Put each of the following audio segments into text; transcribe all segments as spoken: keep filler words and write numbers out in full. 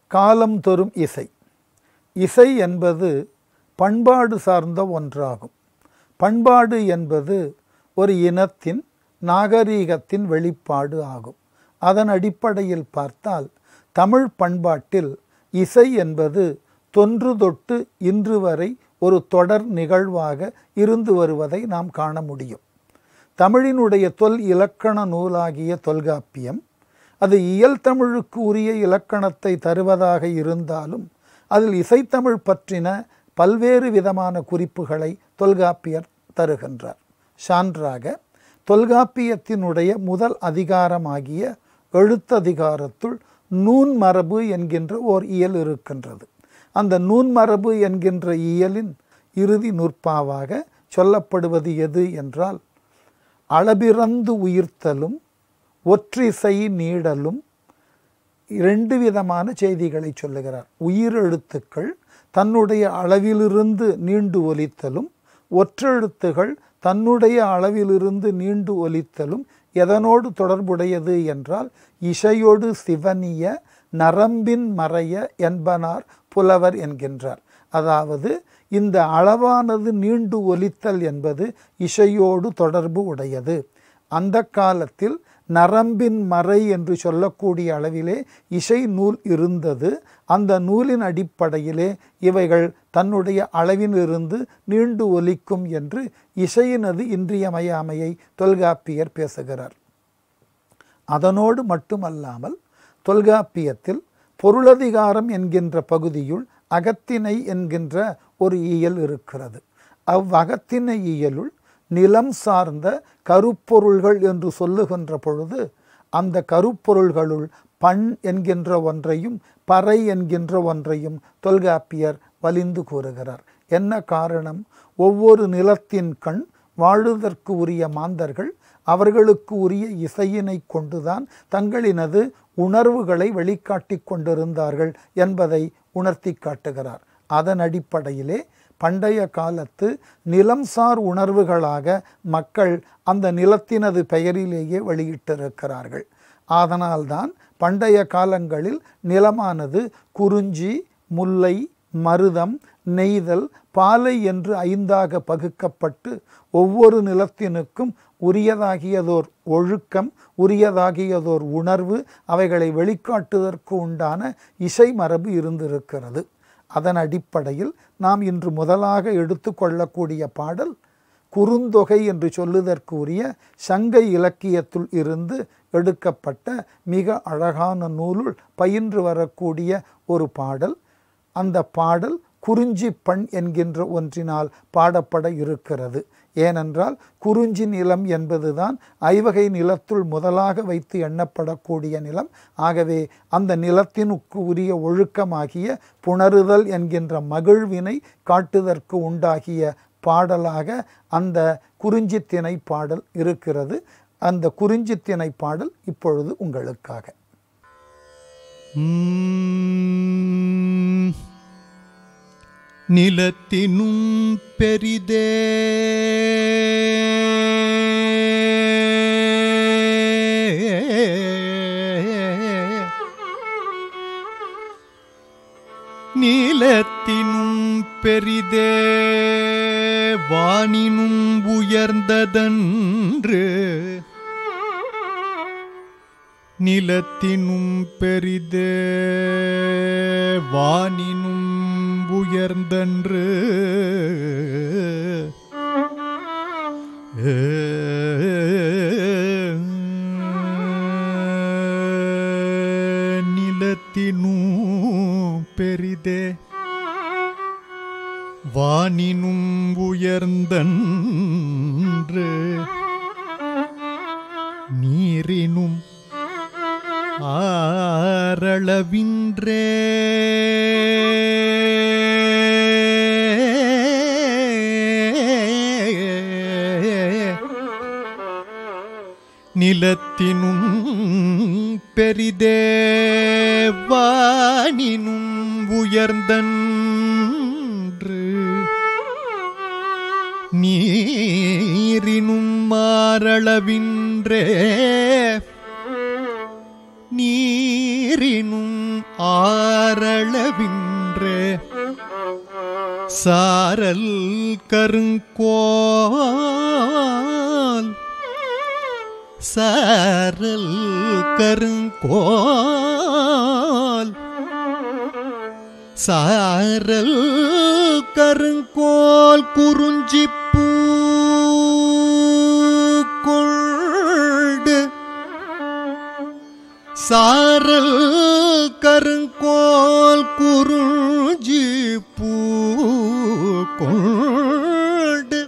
காலம் தரும் இசை. இசை என்பது பண்பாடு சார்ந்த ஒன்றாகும். பண்பாடு என்பது ஒரு இனத்தின் நாகரீகத்தின் வெளிப்பாடு ஆகும். அதன் அடிப்படையில் பார்த்தால் தமிழ் பண்பாட்டில் இசை என்பது தொன்று தொட்டு இன்று வரை ஒரு தொடர் நிகழ்வாக இருந்து வருவதை நாம் காண முடியும். தமிழினுடைய தொல் இலக்கண நூலாகிய தொல்காப்பியம் அது இயல் தமிழுக்கு உரிய இலக்கணத்தை தருவதாக இருந்தாலும் அதில் இசைத்தமிழ் பற்றின பல்வேறு விதமான குறிப்புகளை தொல்காப்பியர் தருகின்றார். சான்றாக தொல்காப்பியத்தினுடைய முதல் அதிகாரமாகிய எழுத்ததிகாரத்துள் நூன் மரபு என்கின்ற ஓர் இயல் இருக்கின்றது. அந்த நூன் மரபு என்கின்ற இயலின் இறுதி நூற்பாவாக சொல்லப்படுவது எது என்றால், அளபிறந்து உயிர்த்தலும் ஒற்றிசை நீடலும் இரண்டு விதமான செய்திகளை சொல்லுகிறார். உயிரெழுத்துக்கள் தன்னுடைய அளவிலிருந்து நீண்டு ஒலித்தலும், ஒற்றெழுத்துகள் தன்னுடைய அளவிலிருந்து நீண்டு ஒலித்தலும் எதனோடு தொடர்புடையது என்றால், இசையோடு சிவனிய நரம்பின் மறைய என்பனார் புலவர் என்கின்றார். அதாவது இந்த அளவானது நீண்டு ஒலித்தல் என்பது இசையோடு தொடர்பு உடையது. அந்த காலத்தில் நரம்பின் மறை என்று சொல்லக்கூடிய அளவிலே இசை நூல் இருந்தது. அந்த நூலின் அடிப்படையிலே இவைகள் தன்னுடைய அளவிலிருந்து நீண்டு ஒலிக்கும் என்று இசையினது இன்றியமையாமையை தொல்காப்பியர் பேசுகிறார். அதனோடு மட்டுமல்லாமல் தொல்காப்பியத்தில் பொருளதிகாரம் என்கின்ற பகுதியுள் அகத்திணை என்கின்ற ஒரு இயல் இருக்கிறது. அவ்வகத்திணை இயலுள் நிலம் சார்ந்த கருப்பொருள்கள் என்று சொல்லுகின்ற பொழுது அந்த கருப்பொருள்களுள் பண் என்கின்ற ஒன்றையும் பறை என்கின்ற ஒன்றையும் தொல்காப்பியர் வலிந்து கூறுகிறார். என்ன காரணம்? ஒவ்வொரு நிலத்தின் கண் வாழுதற்கு உரிய மாந்தர்கள் அவர்களுக்கு உரிய இசையினை கொண்டுதான் தங்களினது உணர்வுகளை வெளிக்காட்டி கொண்டிருந்தார்கள் என்பதை உணர்த்தி காட்டுகிறார். அதன் அடிப்படையிலே பண்டைய காலத்து நிலம்சார் உணர்வுகளாக மக்கள் அந்த நிலத்தினது பெயரிலேயே வெளியிட்டிருக்கிறார்கள். அதனால்தான் பண்டைய காலங்களில் நிலமானது குறிஞ்சி, முல்லை, மருதம், நெய்தல், பாலை என்று ஐந்தாக பகுக்கப்பட்டு ஒவ்வொரு நிலத்தினுக்கும் உரியதாகியதோர் ஒழுக்கம், உரியதாகியதோர் உணர்வு, அவைகளை வெளிக்காட்டுவதற்கு உண்டான இசை மரபு இருந்திருக்கிறது. அதன் அடிப்படையில் நாம் இன்று முதலாக எடுத்து கொள்ளக்கூடிய பாடல் குறுந்தொகை என்று சொல்லுதற்கு உரிய சங்க இலக்கியத்துள் இருந்து எடுக்கப்பட்ட மிக அழகான நூலுள் பயின்று வரக்கூடிய ஒரு பாடல். அந்த பாடல் குறிஞ்சி பண் என்கின்ற ஒன்றினால் பாடப்பட இருக்கிறது. ஏனென்றால் குறிஞ்சி நிலம் என்பதுதான் ஐவகை நிலத்துள் முதலாக வைத்து எண்ணப்படக்கூடிய நிலம். ஆகவே அந்த நிலத்தினுக்கு உரிய ஒழுக்கமாகிய புணருதல் என்கின்ற மகிழ்வினை காட்டுதற்கு உண்டாகிய பாடலாக அந்த குறிஞ்சித்திணை பாடல் இருக்கிறது. அந்த குறிஞ்சித்திணை பாடல் இப்பொழுது உங்களுக்காக. நிலத்தினும் பெரிதே நிலத்தினும் பெரிதே வானினும் உயர்ந்ததன்று நிலத்தினும் பெரிதே வானினும் உயர்ந்தன்று நிலத்தினும் பெரிதே வானினும் உயர்ந்தன்று நீரினும் ஆரளவின்றே நிலத்தினும் பெரிதே வானினும் உயர்ந்தன்று நீரினும் மாறளவின்றே நீரினும் ஆரளவின்றே சாரல் கருங்கோல் சாரல் கருங்கோல் சாரல் கருங்கோல் குறிஞ்சிப்பூ கொண்டு சாரல் கருங்கோல் குறிஞ்சிப்பூ கொண்டு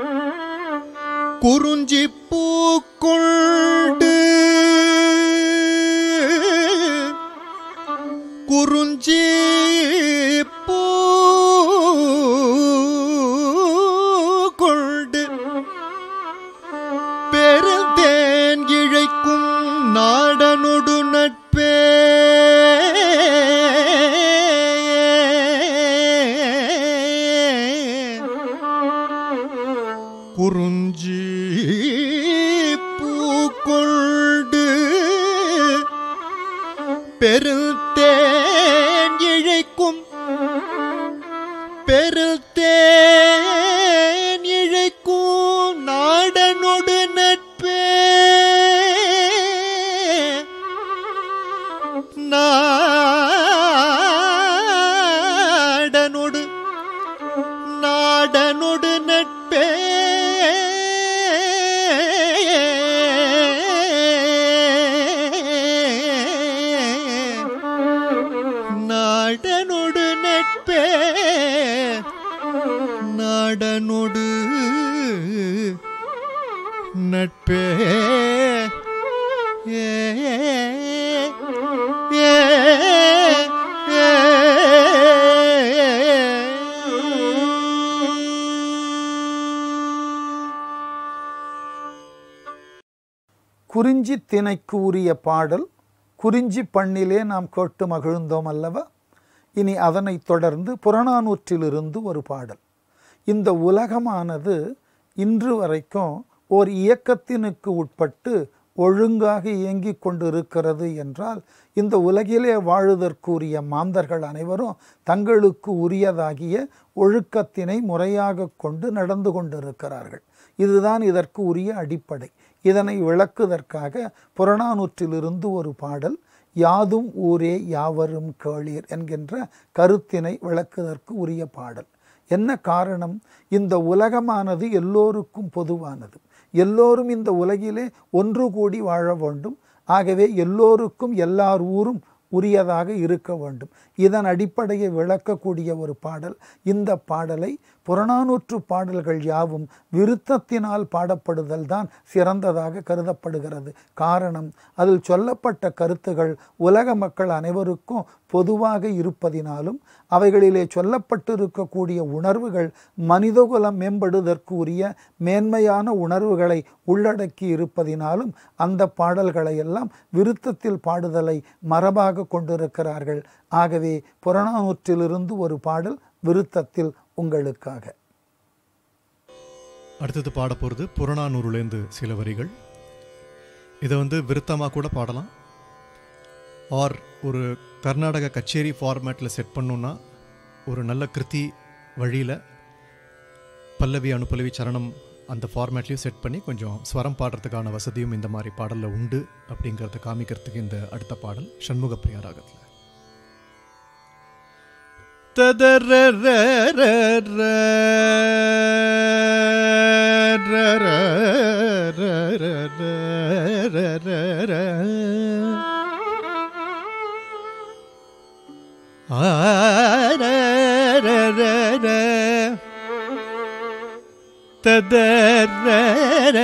குறிஞ்சிப்பூ கொண்டு குறிஞ்சி கொண்டு பெருந்தேன் இழைக்கும் நாடனொடு நட்பே குறிஞ்சி பூக்கொண்டு பெருந்தேன் இழைக்கும் பெருந்தேன் இழைக்கும் நாடனொடு நட்பே நாடனொடு நாடனொடு நட்பே நாடனொடு நட்பே நாடனொடு நட்பே ஏ ஏ குறிஞ்சி திணைக்கு உரிய பாடல் குறிஞ்சி பண்ணிலே நாம் கேட்டு மகிழ்ந்தோம் அல்லவா? இனி அதனைத் தொடர்ந்து புறநானூற்றிலிருந்து ஒரு பாடல். இந்த உலகமானது இன்று வரைக்கும் ஓர் இயக்கத்தினுக்கு உட்பட்டு ஒழுங்காக இயங்கிக் கொண்டிருக்கிறது என்றால் இந்த உலகிலே வாழுதற்குரிய மாந்தர்கள் அனைவரும் தங்களுக்கு உரியதாகிய ஒழுக்கத்தினை முறையாக கொண்டு நடந்து கொண்டிருக்கிறார்கள். இதுதான் இதற்கு உரிய அடிப்படை. இதனை விளக்குவதற்காக புறநானூற்றிலிருந்து ஒரு பாடல், யாதும் ஊரே யாவரும் கேளீர் என்கின்ற கருத்தினை விளக்குவதற்கு உரிய பாடல். என்ன காரணம்? இந்த உலகமானது எல்லோருக்கும் பொதுவானது. எல்லோரும் இந்த உலகிலே ஒன்று கூடி வாழ வேண்டும். ஆகவே எல்லோருக்கும் எல்லார் ஊரும் உரியதாக இருக்க வேண்டும். இதன் அடிப்படையை விளக்கக்கூடிய ஒரு பாடல். இந்த பாடலை புறநானூற்று பாடல்கள் யாவும் விருத்தத்தினால் பாடப்படுதல் தான் சிறந்ததாக கருதப்படுகிறது. காரணம், அதில் சொல்லப்பட்ட கருத்துகள் உலக மக்கள் அனைவருக்கும் பொதுவாக இருப்பதினாலும் அவைகளிலே சொல்லப்பட்டிருக்கக்கூடிய உணர்வுகள் மனிதகுலம் மேம்படுவதற்கு உரிய மேன்மையான உணர்வுகளை உள்ளடக்கி இருப்பதினாலும் அந்த பாடல்களை எல்லாம் விருத்தத்தில் பாடுதலை மரபாக கொண்டிருக்கிறார்கள். ஆகவே புறநானூற்றிலிருந்து ஒரு பாடல் விருத்தத்தில் உங்களுக்காக. அடுத்தது பாட போகிறது புறநானூறுலேருந்து சில வரிகள். இதை வந்து விருத்தமாக கூட பாடலாம், ஆர் ஒரு கர்நாடக கச்சேரி ஃபார்மேட்டில் செட் பண்ணோன்னா ஒரு நல்ல கிருதி வழியில் பல்லவி அனுப்பல்லவி சரணம் அந்த ஃபார்மேட்லேயும் செட் பண்ணி கொஞ்சம் ஸ்வரம் பாடுறதுக்கான வசதியும் இந்த மாதிரி பாடலில் உண்டு அப்படிங்கிறத காமிக்கிறதுக்கு இந்த அடுத்த பாடல் சண்முகப்பிரியா ராகத்தில். ததர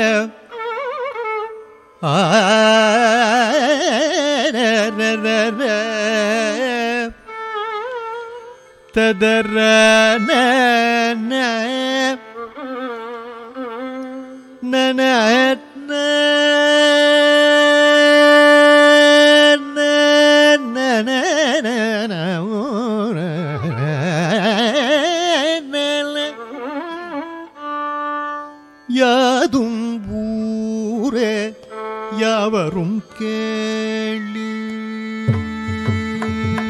ததர யாதும் ஊரே யாவரும் கேளீர்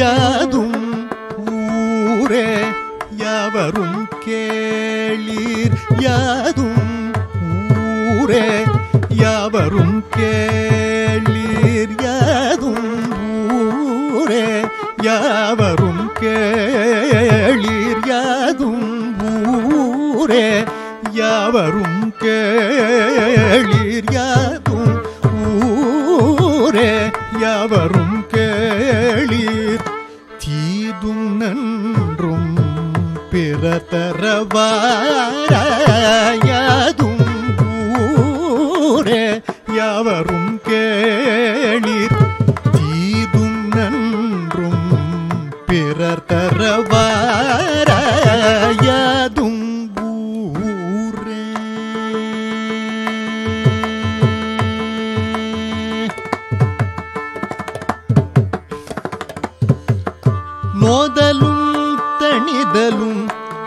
யாதும் ஊரே யாவரும் கேளீர் யாதும் ஊரே யாவரும் கேளீர் யாதும் ஊரே யாவரும் கேளீர் யாதும் ஊரே யாவரும் கேளீர் யாதும் ஊரே யாவரும் கேளீர் தீதும் நன்றும் பிற தரவாராயாதும் ஊரே யாவரும் கேளீர் தீதும் நன்றும் பிறர் தரவாராயாதும் ஊரே. நோதலும் தணிதலும்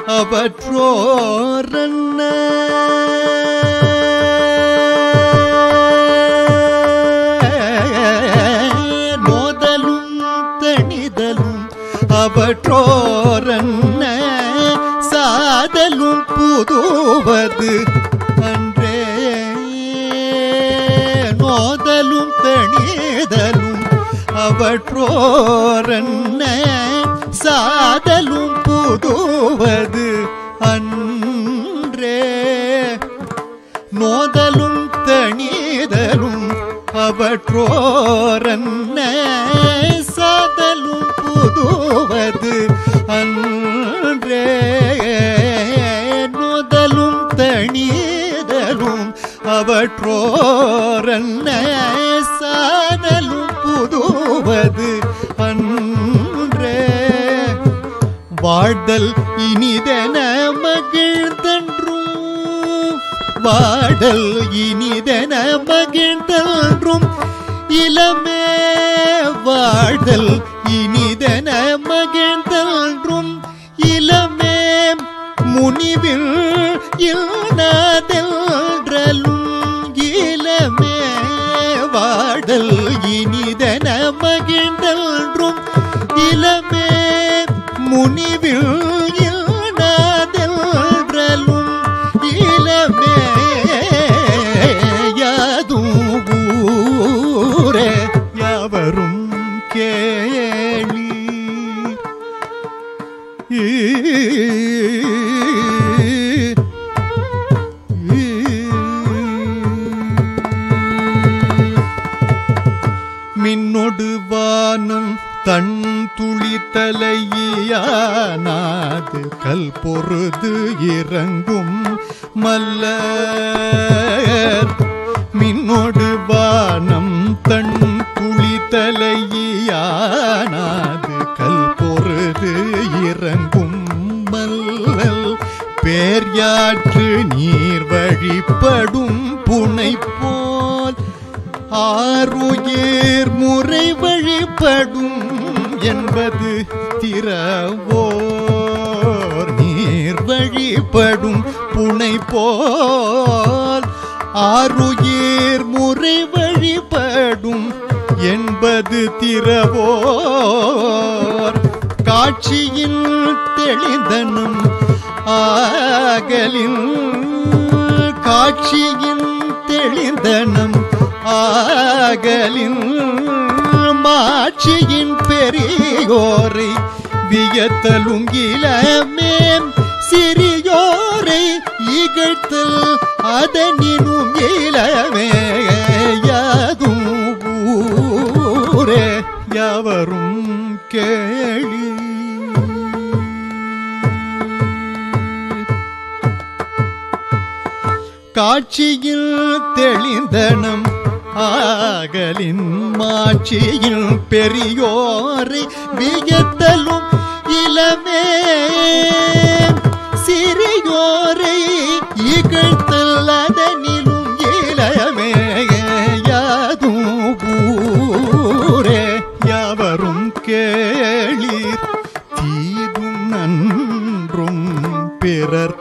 அவற்றோரன்ன நோதலும் தணிதலும் அவற்றோரன்ன சாதலும் புதுவது அன்றே நோதலும் தணிதலும் அவற்றோரன்ன சாதலும் புதுவது அன்றே நோதலும் தணிதலும் அவற்றோரன்ன சாதலும் புதுவது அன்றே நோதலும் தணிதலும் அவற்றோரன்ன சாதலும் புதுவது அன்றே வாழ்தல் இனிதென மகிழ்ந்தன்றும் வாடல் இனிதென மகிழ்ந்தன்றும் இளமே வாழ்தல் இனிதென மகிழ்ந்தன்றும் இளமே முனிவில் இல்நாதென்றலும் இளமே வாடல் இனிதென மகிழ்ந்தன்றும் இளமே முனிவில் இல்நாதென்றலும் இளமே யாதும் ஊரே யாவரும் கேளீர் மின்னொடு வானம் தன் துளி தலையானாது கல் பொருது இறங்கும் மல்லர் மின்னொடு வானம் தன் துளி தலையானாது கல் பொருது இறங்கும் மல்லல் பேர்யாற்று நீர் வழிபடும் புனை போல் ஆருயிர் முறை வழிபடும் என்பது திறவோர் நீர் வழிபடும் புனை போல் ஆருயிர் முறை வழிபடும் என்பது திறவோர் காட்சியின் தெளிந்தனும் ஆகலின் காட்சியின் தெளிந்தனும் ஆகலின் மாட்சியின் பெரியோரை வியத்தலும் இளமே சிறியோரை இகழ்த்தல் அதனினும் இளமே யாதும் ஊரே யாவரும் கேளி காட்சியில் தெளிந்தனம் ஆகலின் மாட்சியில் பெரியோரை வியத்தலும் இளமே சிறியோரை இகழ்த்தல் அதனிலும் இளமே யாதும் ஊரே யாவரும் கேளீர் தீதும் நன்றும் பிறர்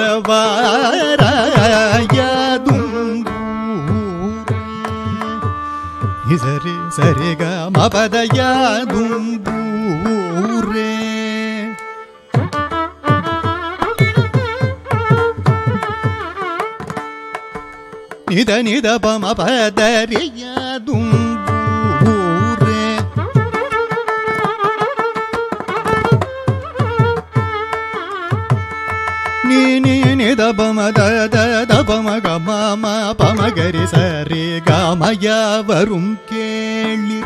தரவாராயாதும் சரி சரிக மபதயாதும் ஊரே நித நித பம பதறியதும் ஊரே நீ நீ நித பம தத தபம கம பமகரி சரி கமய வரும் கேளி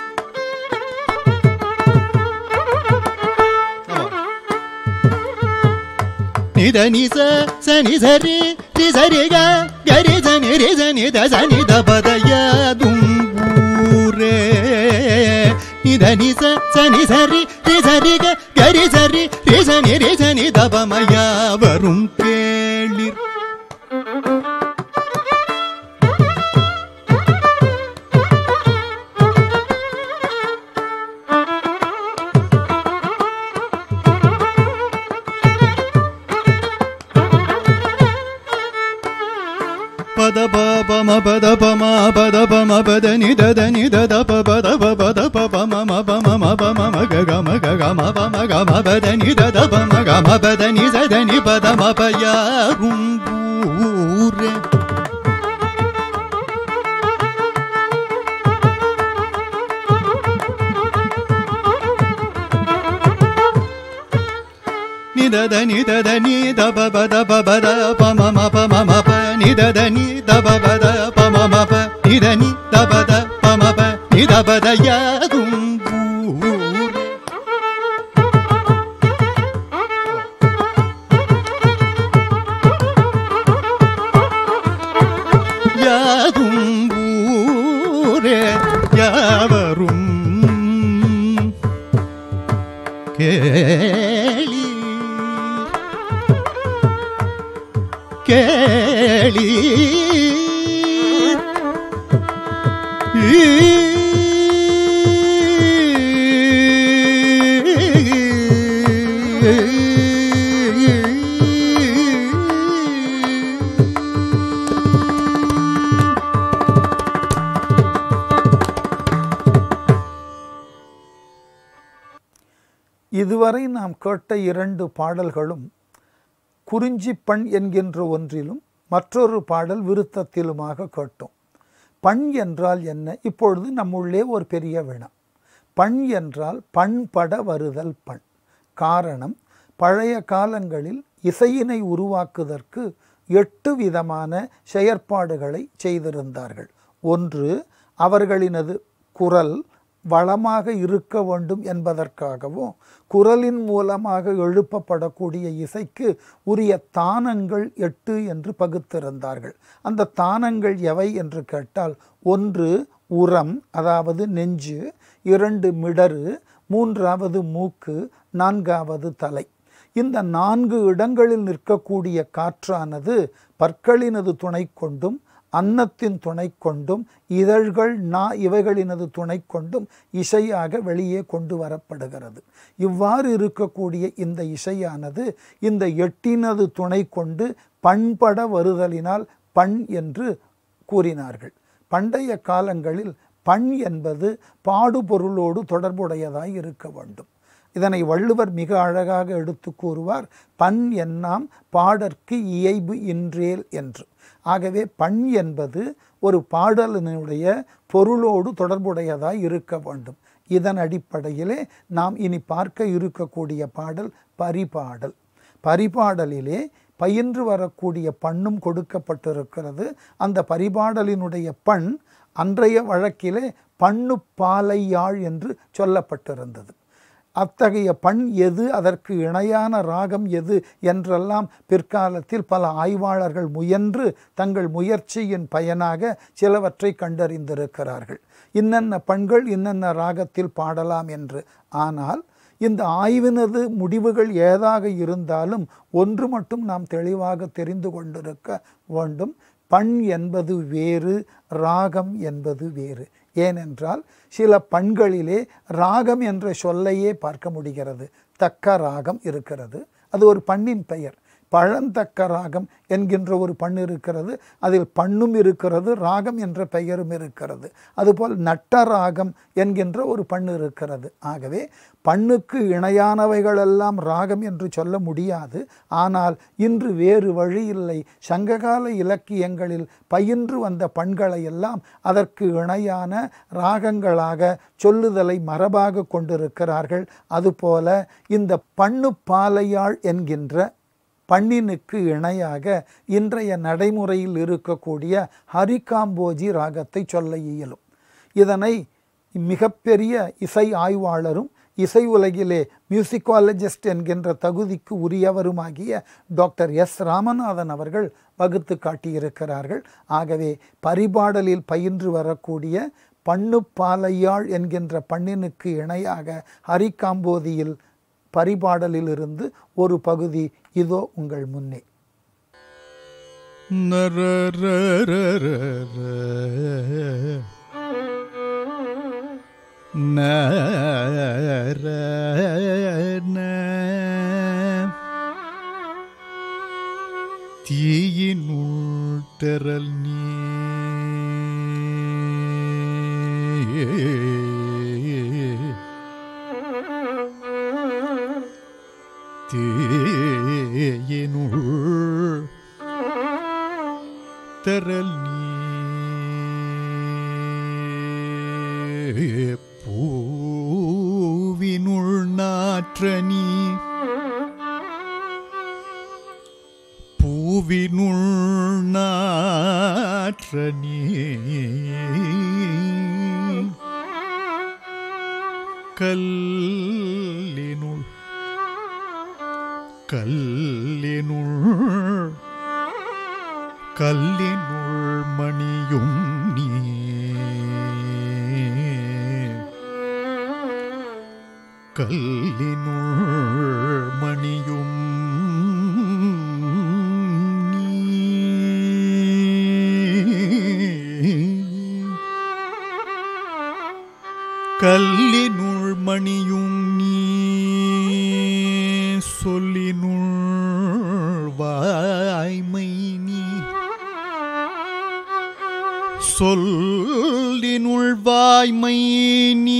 நித நிச சனி சரி ரி சரி க கரி சனி ரி சனி த சனி த பதயதும் ஊரே நித நிச சனி சரி ரி சரி க கரி சரி ரி சனி ரி சனி த பமய வரும் கேளிர் பத பம பத பம பத பம பத நித த நித த ப பத ப பத ப பம ம பம ம பம ம க க ம க க ம பம க ம பத நித த பம க ம பத நி ச த நி பத ம ப யாரும் ஊரே நித த நித த நி த ப பத ப பத பம ம பம ம ப நித த நி த ப பத பம ம ப நித நி த பத பம ப நித பத யாதும் ஊரே யாதும் ஊரே யாவரும் கேளி கேளி இதுவரை நாம் கேட்ட இரண்டு பாடல்களும் குறிஞ்சிப்பண் என்கின்ற ஒன்றிலும் மற்றொரு பாடல் விருத்தத்திலுமாக கேட்டோம். பண் என்றால் என்ன? இப்பொழுது நம்முள்ளே ஒரு பெரிய வினா. பண் என்றால் பண்பட வருதல் பண். காரணம், பழைய காலங்களில் இசையினை உருவாக்குவதற்கு எட்டு விதமான செயற்பாடுகளை செய்திருந்தார்கள். ஒன்று, அவர்களினது குரல் வளமாக இருக்க வேண்டும் என்பதற்காகவும் குரலின் மூலமாக எழுப்பப்படக்கூடிய இசைக்கு உரிய தானங்கள் எட்டு என்று பகுத்திருந்தார்கள். அந்த தானங்கள் எவை என்று கேட்டால், ஒன்று உரம், அதாவது நெஞ்சு, இரண்டு மிடறு, மூன்றாவது மூக்கு, நான்காவது தலை. இந்த நான்கு இடங்களில் நிற்கக்கூடிய காற்றானது பற்களினது துணை கொண்டும் அன்னத்தின் துணை கொண்டும் இதழ்கள் நா இவைகளினது துணை கொண்டும் இசையாக வெளியே கொண்டு வரப்படுகிறது. இவ்வாறு இருக்கக்கூடிய இந்த இசையானது இந்த எட்டினது துணை கொண்டு பண்பட வருதலினால் பண் என்று கூறினார்கள். பண்டைய காலங்களில் பண் என்பது பாடுபொருளோடு தொடர்புடையதாய் இருக்க வேண்டும். இதனை வள்ளுவர் மிக அழகாக எடுத்து கூறுவார், பண் என்னாம் பாடற்கு இயைபு இன்றேல் என்று. ஆகவே பண் என்பது ஒரு பாடலினுடைய பொருளோடு தொடர்புடையதாய் இருக்க வேண்டும். இதன் அடிப்படையிலே நாம் இனி பார்க்க இருக்கக்கூடிய பாடல் பரிபாடல். பரிபாடலிலே பயின்று வரக்கூடிய பண்ணும் கொடுக்கப்பட்டிருக்கிறது. அந்த பரிபாடலினுடைய பண் அன்றைய வழக்கிலே பண்ணு பாலையாழ் என்று சொல்லப்பட்டிருந்தது. அத்தகைய பண் எது, அதற்கு இணையான ராகம் எது என்றெல்லாம் பிற்காலத்தில் பல ஆய்வாளர்கள் முயன்று தங்கள் முயற்சியின் பயனாக சிலவற்றை கண்டறிந்திருக்கிறார்கள். இன்னென்ன பண்கள் இன்னென்ன ராகத்தில் பாடலாம் என்று. ஆனால் இந்த ஆய்வினது முடிவுகள் ஏதாக இருந்தாலும் ஒன்று மட்டும் நாம் தெளிவாக தெரிந்து கொண்டிருக்க வேண்டும். பண் என்பது வேறு, ராகம் என்பது வேறு. ஏனென்றால் சில பண்களிலே ராகம் என்ற சொல்லையே பார்க்க முடிகிறது. தக்க ராகம் இருக்கிறது, அது ஒரு பண்ணின் பெயர். பழந்தக்க ராகம் என்கின்ற ஒரு பண்ணு இருக்கிறது. அதில் பண்ணும் இருக்கிறது, ராகம் என்ற பெயரும் இருக்கிறது. அதுபோல் நட்ட ராகம் என்கின்ற ஒரு பண்ணு இருக்கிறது. ஆகவே பண்ணுக்கு இணையானவைகளெல்லாம் ராகம் என்று சொல்ல முடியாது. ஆனால் இன்று வேறு வழி இல்லை. சங்ககால இலக்கியங்களில் பயின்று வந்த பண்களை எல்லாம் அதற்கு இணையான ராகங்களாக சொல்லுதலை மரபாக கொண்டிருக்கிறார்கள். அதுபோல இந்த பண்ணு பாலையாழ் என்கின்ற பண்ணினுக்கு இணையாக இன்றைய நடைமுறையில் இருக்கக்கூடிய ஹரிகாம்போஜி ராகத்தை சொல்ல இயலும். இதனை மிகப்பெரிய இசை ஆய்வாளரும் இசை உலகிலே மியூசிக்காலஜிஸ்ட் என்கின்ற தகுதிக்கு உரியவருமாகிய டாக்டர் எஸ் ராமநாதன் அவர்கள் வகுத்து காட்டியிருக்கிறார்கள். ஆகவே பரிபாடலில் பயின்று வரக்கூடிய பண்ணு பாலையாழ் என்கின்ற பண்ணினுக்கு இணையாக ஹரிகாம்போதியில் பரிபாடலில் இருந்து ஒரு பகுதி இதோ உங்கள் முன்னே. தீயினுள் தெறல் நீ தீயினுள் தெறல் நீ பூவினுள் நாற்ற நீ பூவினுள் நாற்ற நீ கல்லினுள் கல்லினுள் கல்லினுள் மணியும் நீ கல்லினுள் மணியும் கல்லினுள் மணியும் நீ சொல்லினுள் வாய்மை நீ சொல்லினுள் வாய்மை நீ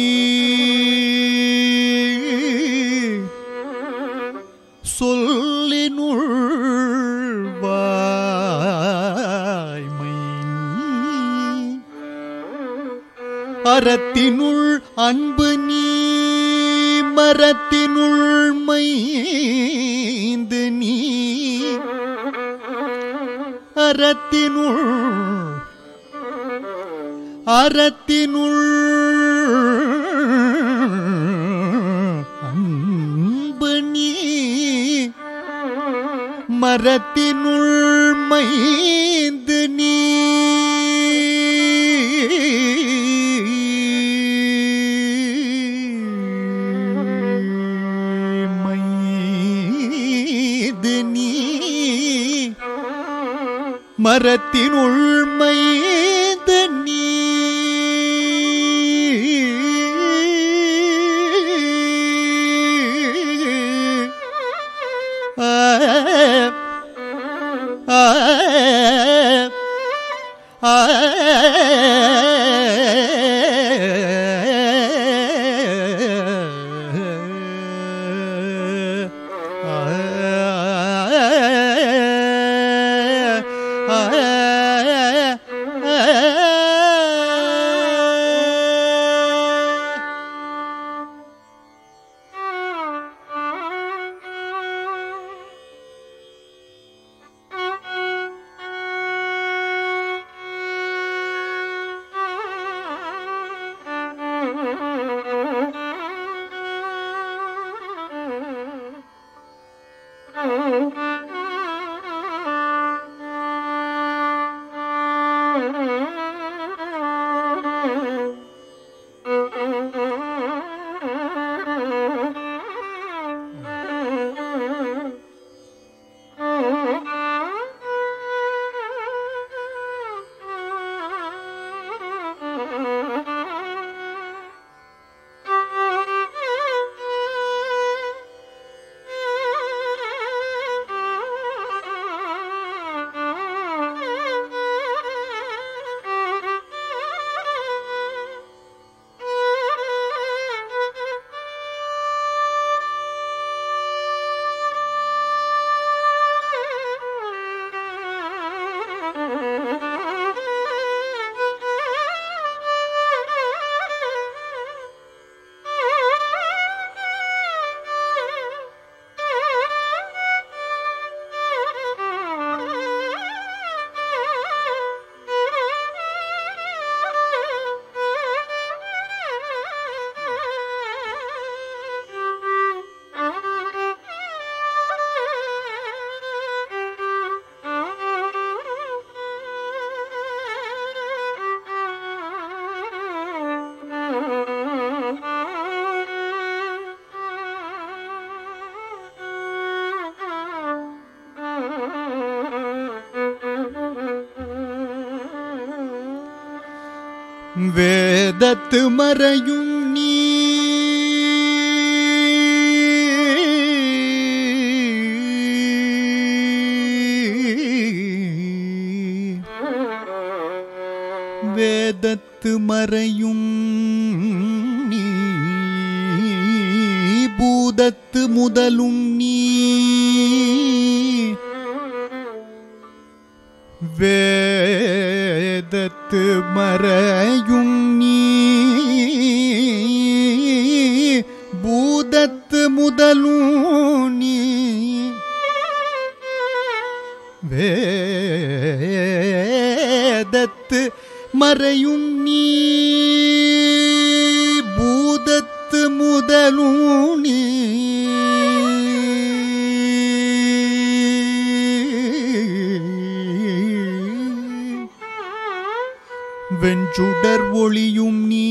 சொல்லினுள் வாய்மை அறத்தினுள் அன்பு நீ மரத்தினுள் மைந்து நீ அறத்தினுள் அறத்தினுள் அன்பு நீ மரத்தினுள் மைந்து நீ மைந்து நீ மரத்தினுள் மைந்து நீ வேதத்து மறையும் நீ வேதத்து மறையும் நீ பூதத்து முதலும் நீ வேதத்து மறையும் நீ பூதத்து முதலும் நீ வேதத்து மறையும் நீ பூதத்து முதலும் நீ வெஞ்சுடர் ஒளியும் நீ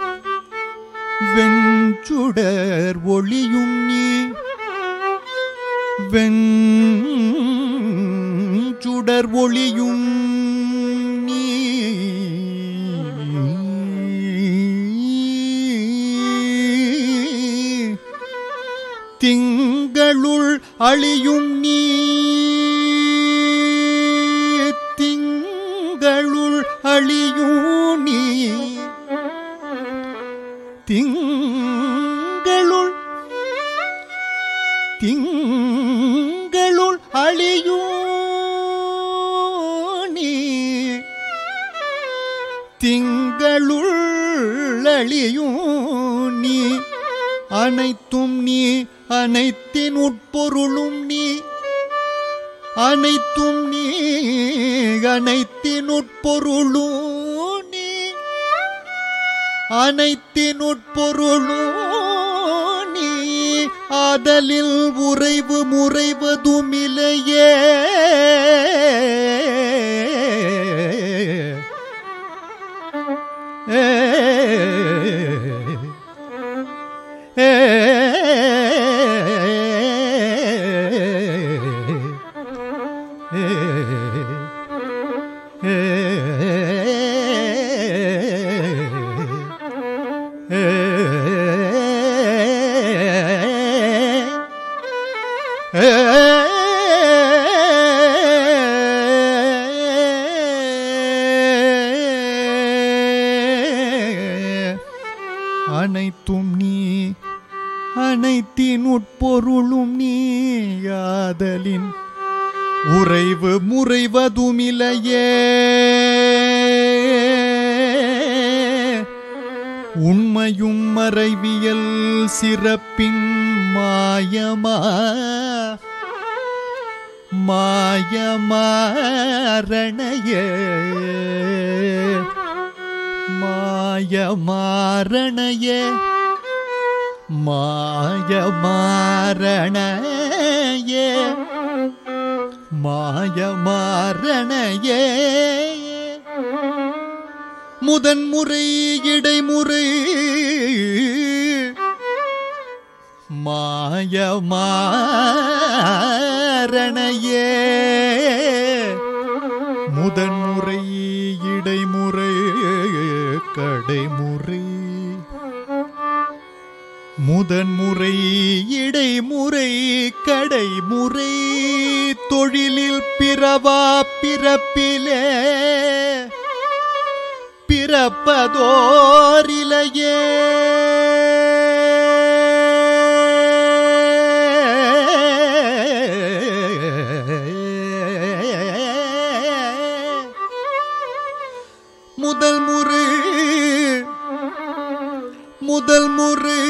வெஞ்சுடர் ஒளியும் நீ வெஞ்சுடர் ஒளியும் நீ திங்களுள் அழியும் நீ திங்களுள் அழியும் நீ திங்களுள் திங்களுள் அழியும் நீ திங்களுள் அழியும் நீ அனைத்தும் நீ அனைத்தின் உட்பொருளும் நீ அனைத்தும் நீ அனைத்தின் உட்பொருளும் நீ அனைத்தின் உட்பொருளும் நீ ஆதலில் உறைவு முறைவதுமில்லையே ஏ ஏ அனைத்தும் நீ அனைத்தின் உட்பொருளும் நீ ஆதலின் உறைவு முறைவதுமில்லையே உண்மையும் மறைவியல் சிறப்பின் மாயமா மாயமாரணையே மாயமாரணையே மாயமாரணையே மாயமாரணையே முதன்முறை இடைமுறை மாயமாரணையே முதன்முறை இடைமுறை கடைமுறை முதன்முறை இடைமுறை கடைமுறை தொழிலில் பிறவா பிறப்பிலே பிறப்பதோரிலையே முதல் முறை முதல் முறை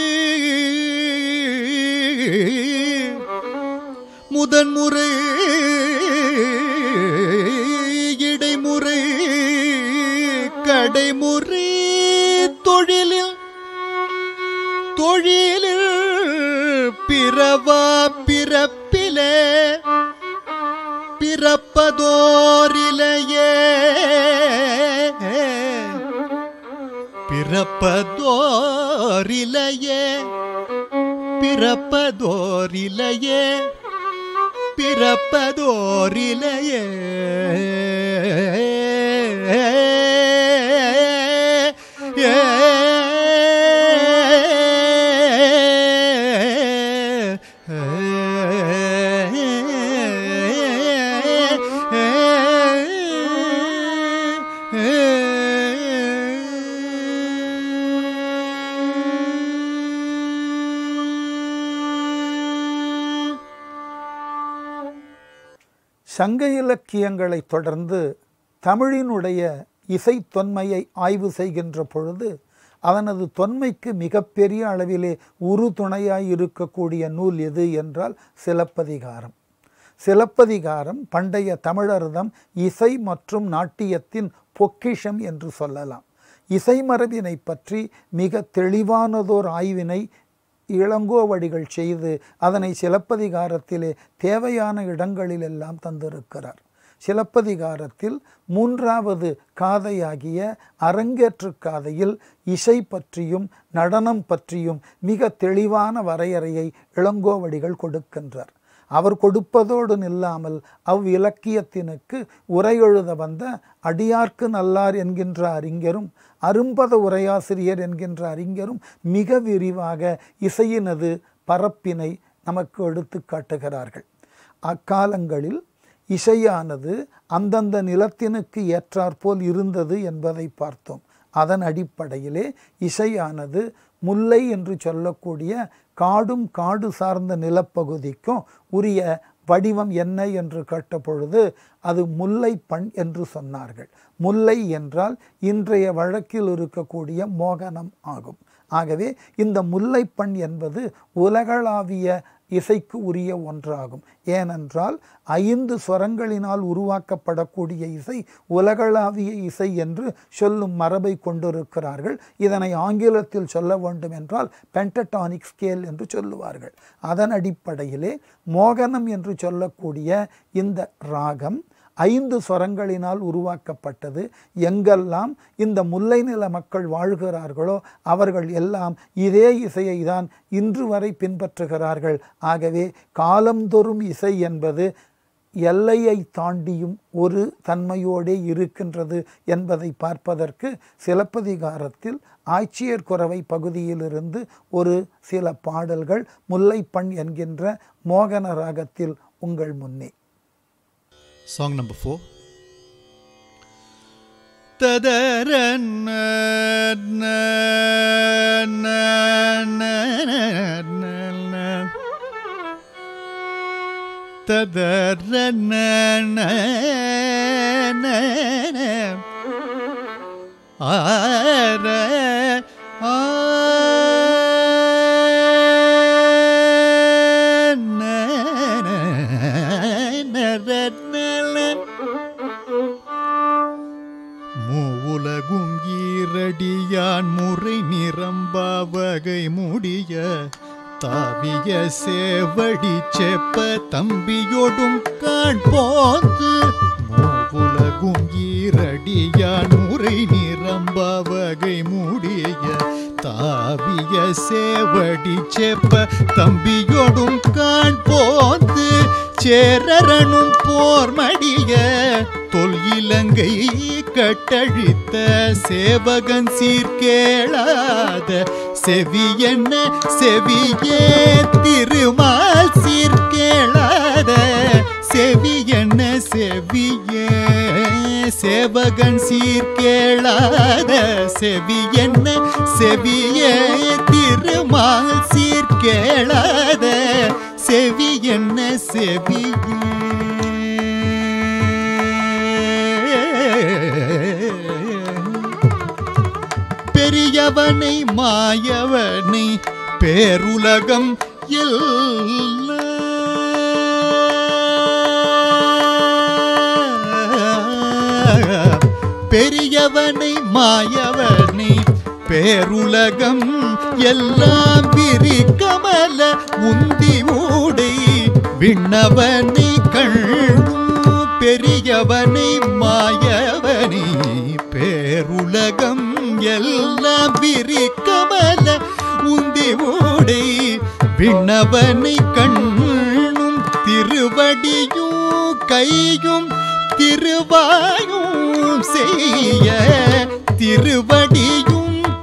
முதன்முறை இடைமுறை கடைமுறை தொழிலில் தொழிலில் பிறவா பிறப்பிலே பிறப்பதோரிலையே பிறப்பதோரிலையே பிறப்பதோரிலையே பிறப்பதோரிலையே ஏ சங்க இலக்கியங்களைத் தொடர்ந்து தமிழினுடைய இசை தொன்மையை ஆய்வு செய்கின்ற பொழுது அதனது தொன்மைக்கு மிகப்பெரிய அளவிலே உறுதுணையாய் இருக்கக்கூடிய நூல் எது என்றால் சிலப்பதிகாரம். சிலப்பதிகாரம் பண்டைய தமிழர்தம் இசை மற்றும் நாட்டியத்தின் பொக்கிஷம் என்று சொல்லலாம். இசை மரபினை பற்றி மிக தெளிவானதோர் ஆய்வினை இளங்கோவடிகள் செய்து அதனை சிலப்பதிகாரத்திலே தேவையான இடங்களிலெல்லாம் தந்திருக்கிறார். சிலப்பதிகாரத்தில் மூன்றாவது காதையாகிய அரங்கேற்று காதையில் இசை பற்றியும் நடனம் பற்றியும் மிக தெளிவான வரையறையை இளங்கோவடிகள் கொடுக்கின்றார். அவர் கொடுப்பதோடு நில்லாமல் அவ் இலக்கியத்தினுக்கு உரை எழுத வந்த அடியார்க்கு நல்லார் என்கின்ற அறிஞரும் அரும்பத உரையாசிரியர் என்கின்ற அறிஞரும் மிக விரிவாக இசையினது பரப்பினை நமக்கு எடுத்து காட்டுகிறார்கள். அக்காலங்களில் இசையானது அந்தந்த நிலத்தினுக்கு ஏற்றாற்போல் இருந்தது என்பதை பார்த்தோம். அதன் அடிப்படையிலே இசையானது முல்லை என்று சொல்லக்கூடிய காடும் காடு சார்ந்த நிலப்பகுதிக்கும் உரிய வடிவம் என்ன என்று கேட்ட பொழுது அது முல்லை பண் என்று சொன்னார்கள். முல்லை என்றால் இன்றைய வழக்கில் இருக்கக்கூடிய மோகனம் ஆகும். ஆகவே இந்த முல்லைப்பண் என்பது உலகளாவிய இசைக்கு உரிய ஒன்றாகும். ஏனென்றால் ஐந்து ஸ்வரங்களினால் உருவாக்கப்படக்கூடிய இசை உலகளாவிய இசை என்று சொல்லும் மரபை கொண்டிருக்கிறார்கள். இதனை ஆங்கிலத்தில் சொல்ல வேண்டும் என்றால் பென்டடானிக் ஸ்கேல் என்று சொல்லுவார்கள். அதன் அடிப்படையிலே மோகனம் என்று சொல்லக்கூடிய இந்த ராகம் ஐந்து ஸ்வரங்களினால் உருவாக்கப்பட்டது. எங்கெல்லாம் இந்த முல்லை நில மக்கள் வாழ்கிறார்களோ அவர்கள் எல்லாம் இதே இசையை தான் இன்று வரை பின்பற்றுகிறார்கள். ஆகவே காலந்தோறும் இசை என்பது எல்லையை தாண்டியும் ஒரு தன்மையோடே இருக்கின்றது என்பதை பார்ப்பதற்கு சிலப்பதிகாரத்தில் ஆய்ச்சியர் குரவை பகுதியிலிருந்து ஒரு சில பாடல்கள் முல்லைப்பண் என்கின்ற மோகன ராகத்தில் உங்கள் முன்னே. Song number four. Tadaran Tadaran Ara மூவுலகும் ஈரடியான் முறை நிரம்பாவகை முடிய தாவிய சேவடி செப்ப தம்பியோடும் காண்போந்து மூவுலகும் ஈரடியான் முறை நிரம்பாவகை முடிய தாவிய சேவடி செப்ப தம்பியோடும் காண்போந்து சேரரனும் போர்மடிய தொல் இலங்கை கட்டழித்த சேவகன் சீர்கேளாத செவியென்ன செவியே திருமால் சீர்கேளாத செவியென்ன செவியே சேவகன் சீர்கேளாத செவியென்ன செவியே திருமால் சீர்கேளாத செவி என்ன செவியே பெரியவனை மாயவனை பேருலகம் எல்லாம் பெரியவனை மாயவனை பேருலகம் எல்லாம் விரிகமல உந்தி ஊடை விண்ணவனை கண்ணும் பெரியவனை மாயவனை பேருலகம் எல்லாம் விரிகமல உந்தி ஊடை விண்ணவனை கண்ணும் திருவடியும் கையும் திருவாயும் செய்ய திருவடியும்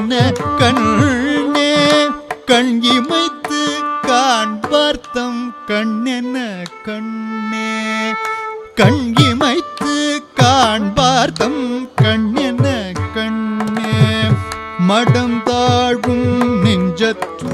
என்ன கண்ணே கண் இமைத்து காண்பார்த்தம் கண்ணென்ன கண்ணே கண் இமைத்து காண்பார்த்தம் கண்ணென்ன கண்ணே மடம் தாழும் நெஞ்சத்து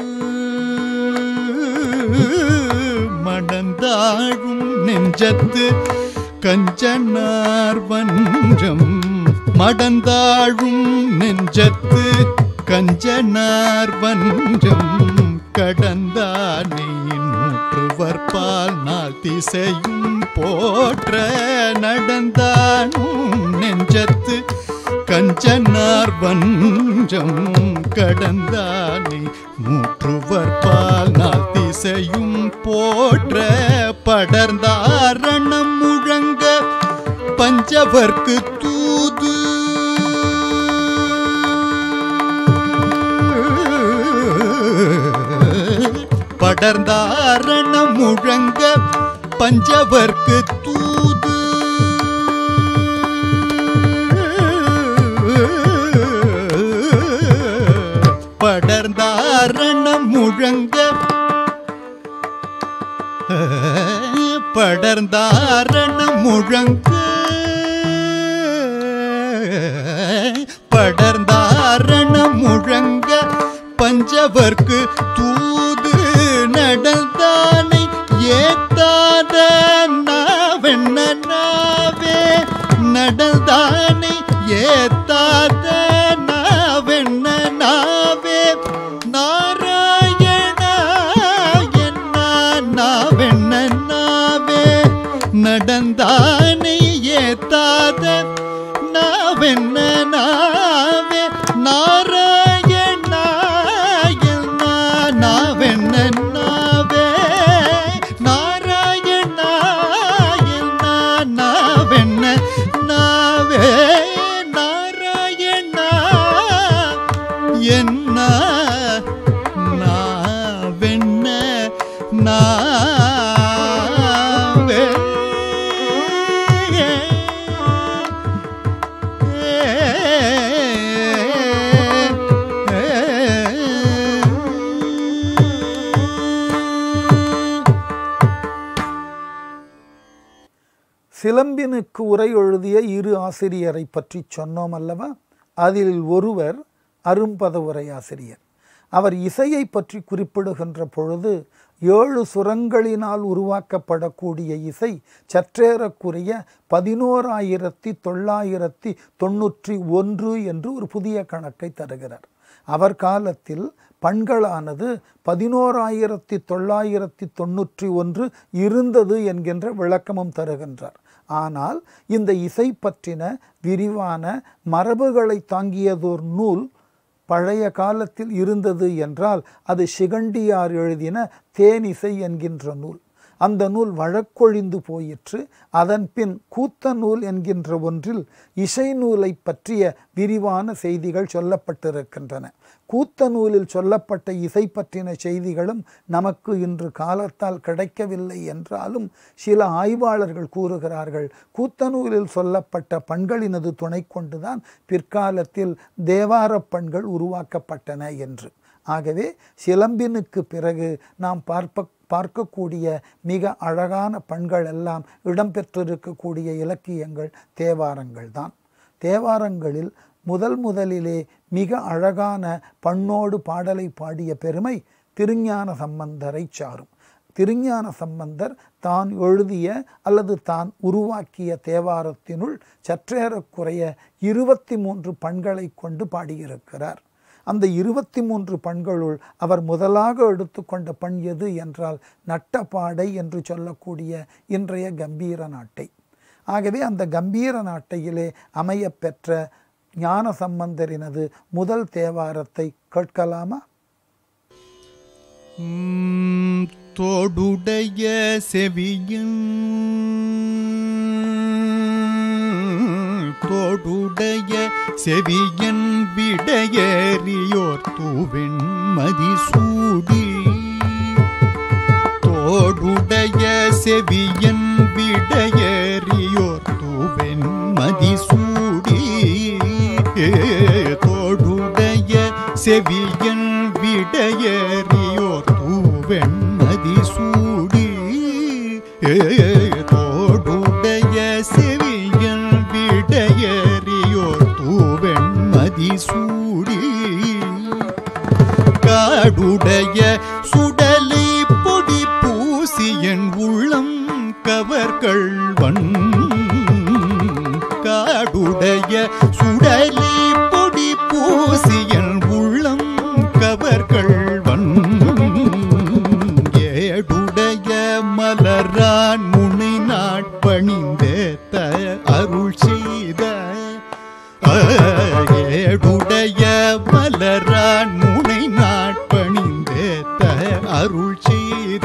மடந்தாழும் நெஞ்சத்து கஞ்சனார் வஞ்சம் மடந்தாழும் நெஞ்சத்து கஞ்சனார் வஞ்சம் கடந்தானே நூற்றுவர்பால் நாள் திசையும் போற்ற நடந்தானும் நெஞ்சத்து கஞ்சனார் வஞ்சம் கடந்தானே நூற்றுவர்பால் நாள் திசையும் போற்ற படர்ந்தாரணம் முழங்க பஞ்சவர்க்கு தூது படர்ந்தாரணம் முழங்க பஞ்சவர்க்கு தூது படர்ந்தாரணம் முழங்க படர்ந்தாரணம் முழங்க படர்ந்தாரணம் முழங்க பஞ்சவர்க்கு தூது நடந்தானை ஏத்தாத நாவென்ன நாவே நடந்தானை ஏத்தாத நாவென்ன நாவே நாராயணா என்ன நாவென்ன நாவே நடந்தானை ஏத்தாத நாவென்ன நாவே நாராயணா என்ன நாவென்ன நாவே நாராயணா என்ன நாவென்ன நாவே நாராயணா என்ன நாவென்ன நாவே சிலம்பினுக்கு உரை எழுதிய இரு ஆசிரியரை பற்றி சொன்னோம் அல்லவா? அதில் ஒருவர் அரும்பத உரை ஆசிரியர். அவர் இசையை பற்றி குறிப்பிடுகின்ற பொழுது ஏழு சுரங்களினால் உருவாக்கப்படக்கூடிய இசை சற்றேறக்குரிய பதினோராயிரத்தி தொள்ளாயிரத்தி தொண்ணூற்றி ஒன்று என்று ஒரு புதிய கணக்கை தருகிறார். அவர் காலத்தில் பண்களானது பதினோராயிரத்தி தொள்ளாயிரத்தி தொண்ணூற்றி ஒன்று இருந்தது என்கின்ற விளக்கமும் தருகின்றார். ஆனால் இந்த இசை பற்றின விரிவான மரபுகளை தாங்கியதோர் நூல் பழைய காலத்தில் இருந்தது என்றால் அது சிகண்டியார் எழுதின தேனிசை என்கின்ற நூல். அந்த நூல் வழக்கொழிந்து போயிற்று. அதன் பின் கூத்த நூல் என்கின்ற ஒன்றில் இசை நூலை பற்றிய விரிவான செய்திகள் சொல்லப்பட்டிருக்கின்றன. கூத்த நூலில் சொல்லப்பட்ட இசை பற்றின செய்திகளும் நமக்கு இன்று காலத்தால் கிடைக்கவில்லை என்றாலும் சில ஆய்வாளர்கள் கூறுகிறார்கள் கூத்த நூலில் சொல்லப்பட்ட பண்களினது துணை கொண்டுதான் பிற்காலத்தில் தேவார பண்கள் உருவாக்கப்பட்டன என்று. ஆகவே சிலம்பினுக்கு பிறகு நாம் பார்ப்ப பார்க்கக்கூடிய மிக அழகான பண்கள் எல்லாம் இடம்பெற்றிருக்கக்கூடிய இலக்கியங்கள் தேவாரங்கள் தான். தேவாரங்களில் முதல் முதலிலே மிக அழகான பண்ணோடு பாடலை பாடிய பெருமை திருஞான சம்பந்தரை சாரும். திருஞான சம்பந்தர் தான் எழுதிய அல்லது தான் உருவாக்கிய தேவாரத்தினுள் சற்றேறக்குறைய இருபத்தி மூன்று பண்களை கொண்டு பாடியிருக்கிறார். அந்த இருபத்தி மூன்று பண்களுள் அவர் முதலாக எடுத்துக்கொண்ட பண் எது என்றால் நட்டப்பாடை என்று சொல்லக்கூடிய இன்றைய கம்பீர நாட்டை. ஆகவே அந்த கம்பீர நாட்டையிலே அமைய பெற்ற ஞான சம்பந்தரினது முதல் தேவாரத்தை கேட்கலாமா? தோடுடைய செவியின் தோடுடைய செவியன் விடையேறியோர் தூவெண் மதிசூடி தோடுடைய செவியன் விடையேறியோர் தூவெண் மதிசூடி தோடுடைய செவியன் விடையறியோர் தூவெண்மதி சூடி தோடுடைய செவியன் விடையறியோர் தூவெண்மதி சூடி காடுடைய சுடலை பொடி பூசியன் உள்ளம் கவர்கள்வன் காடுடைய சுடலை பொடி பூசியன் உள்ளம் கவர்கள்வன் ஏடுடைய மலரான் முனை நாட்பணிந்தேத்த அருள் செய்த ஏடுடைய மலரான் முனை நாட்பணிந்தேத்த அருள் செய்த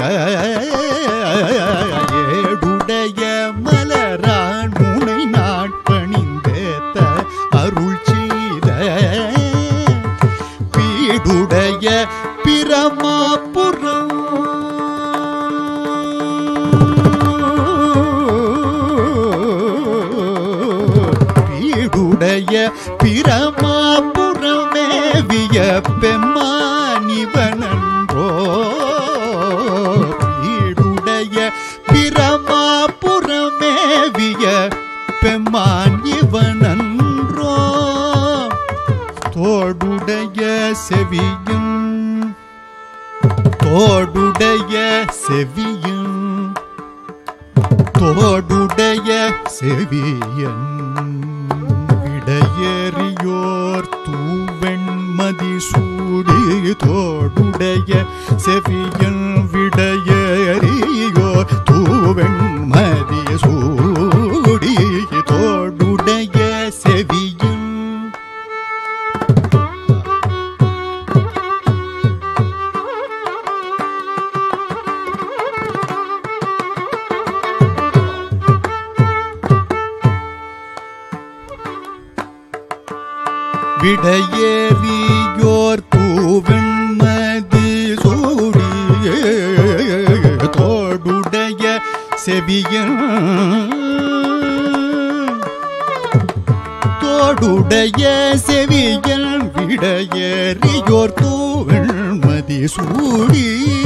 ஏடுடைய மலரான் முனை நாட்பணிந்தேத்த அருள் செய்த பீடுடைய பிரமாபுரம் பீடுடைய பிரமாபுரமேவிய பெம்மானிவனன்றோ பீடுடைய பிரமாபுரமேவிய பெம்மான் இவனன்றோ தோடுடைய செவியும் தோடுடைய செவியும் தோடுடைய செவியன் விடையறியோர் தூவெண்மதி சூடி தோடுடைய செவியன் விடையறியோர் தூவெண்மதி சூடி தோடுடைய செவியன் விடையேறியோர் தூவெண்மதி சூடி தோடுடைய செவியன் தோடுடைய செவியன் விடையேறியோர் தூவெண்மதி சூடி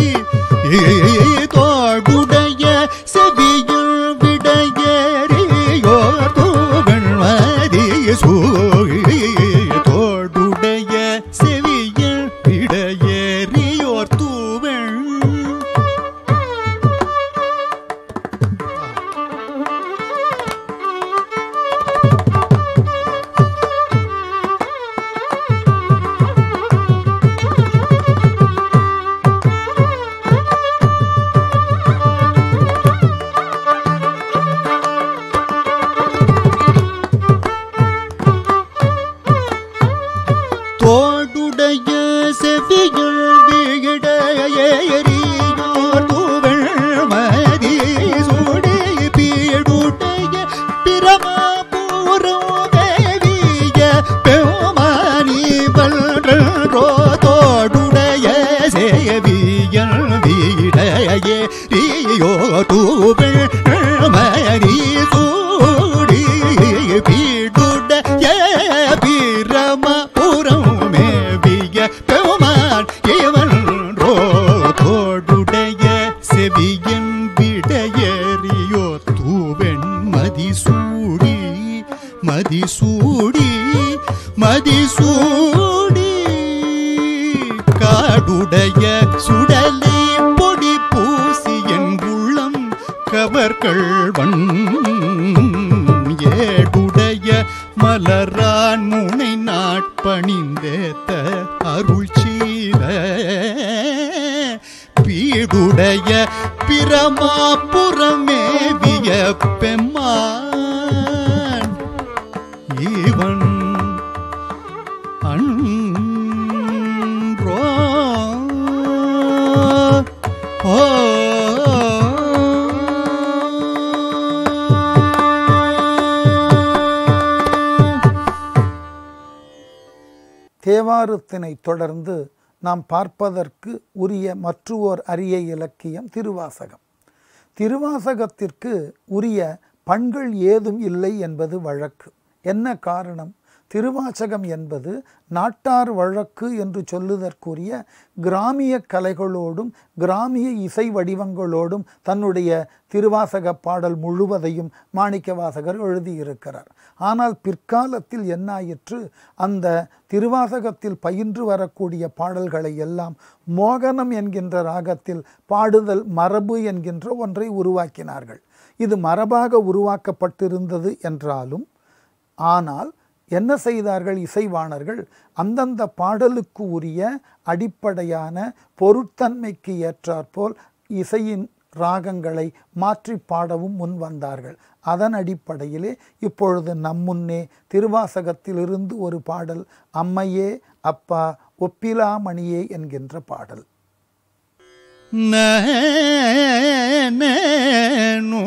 தோடுடைய செவியன் விடையேறியோர் தூவெண்மதி சூடி தோடுடைய செவியன் விடையேறியோர் தூவெண் தோடுடைய செவியுள் விடையேறியோர் தூவெண்மதி சூடி பீடுடைய பிரமாபுரமேவிய பெம்மானிவன்றோ தோடுடைய செவியன் விடையேறியோர் தூவெண்மதி சூடி பீடுடைய பிரமாபுரமேவிய பெம்மான் இவன்றோ தோடுடைய செவியன் விடையேறியோர் தூவெண்மதி சூடி மதிசூடி மதிசூடி காடுடைய சுடலை பொடி பூசியன் உள்ளம் கவர்கள்வன் ஏடுடைய மலரான் முனை நாட்பணிந்தேத்த அருள் செய்த பீடுடைய பிரமாபுரமேவிய பெம்மான் இவன் அன்றோ ஓ தேவாரத்தினை தொடர்ந்து நாம் பார்ப்பதற்கு உரிய மற்றொரு அரிய இலக்கியம் திருவாசகம். திருவாசகத்திற்கு உரிய பண்கள் ஏதும் இல்லை என்பது வழக்கு. என்ன காரணம்? திருவாசகம் என்பது நாட்டார் வழக்கு என்று சொல்லுதற்குரிய கிராமிய கலைகளோடும் கிராமிய இசை வடிவங்களோடும் தன்னுடைய திருவாசக பாடல் முழுவதையும் மாணிக்கவாசகர் எழுதியிருக்கிறார். ஆனால் பிற்காலத்தில் என்னாயிற்று, அந்த திருவாசகத்தில் பயின்று வரக்கூடிய பாடல்களை எல்லாம் மோகனம் என்கின்ற ராகத்தில் பாடுதல் மரபு என்கின்ற ஒன்றை உருவாக்கினார்கள். இது மரபாக உருவாக்கப்பட்டிருந்தது என்றாலும், ஆனால் என்ன செய்தார்கள் இசைவாணர்கள், அந்தந்த பாடலுக்கு உரிய அடிப்படையான பொருட்தன்மைக்கு ஏற்றாற்போல் இசையின் ராகங்களை மாற்றி பாடவும் முன் வந்தார்கள். அதன் அடிப்படையிலே இப்பொழுது நம்முன்னே திருவாசகத்திலிருந்து ஒரு பாடல், அம்மையே அப்பா ஒப்பிலாமணியே என்கின்ற பாடல். நோ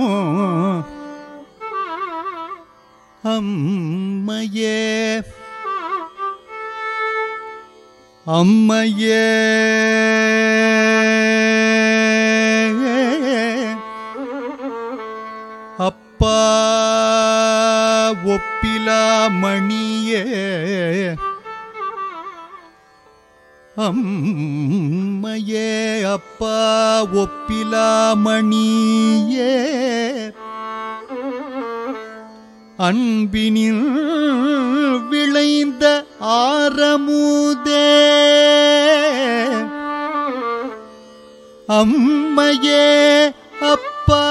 அம்மையே அம்மையே அப்பா ஒப்பிலாமணியே அம்மையே அப்பா ஒப்பிலாமணியே அன்பினில் விளைந்த ஆரமுதே அம்மையே அப்பா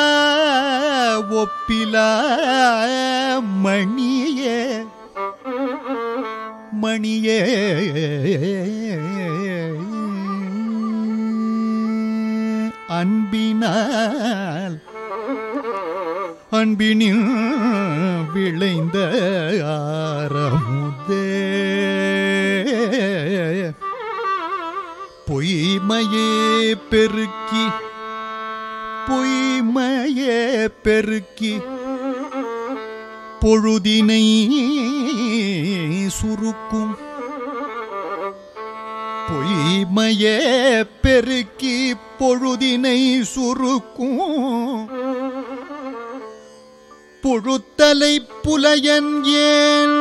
ஒப்பிலாமணியே மணியே அன்பினால் அன்பினில் விளைந்த ஆரமுதே பொய்மையே பெருக்கி பொய்மையே பெருக்கி பொழுதினை சுருக்கும் பொய்மையே பெருக்கி பொழுதினை சுருக்கும் புழுத்தலை புலையன் ஏன்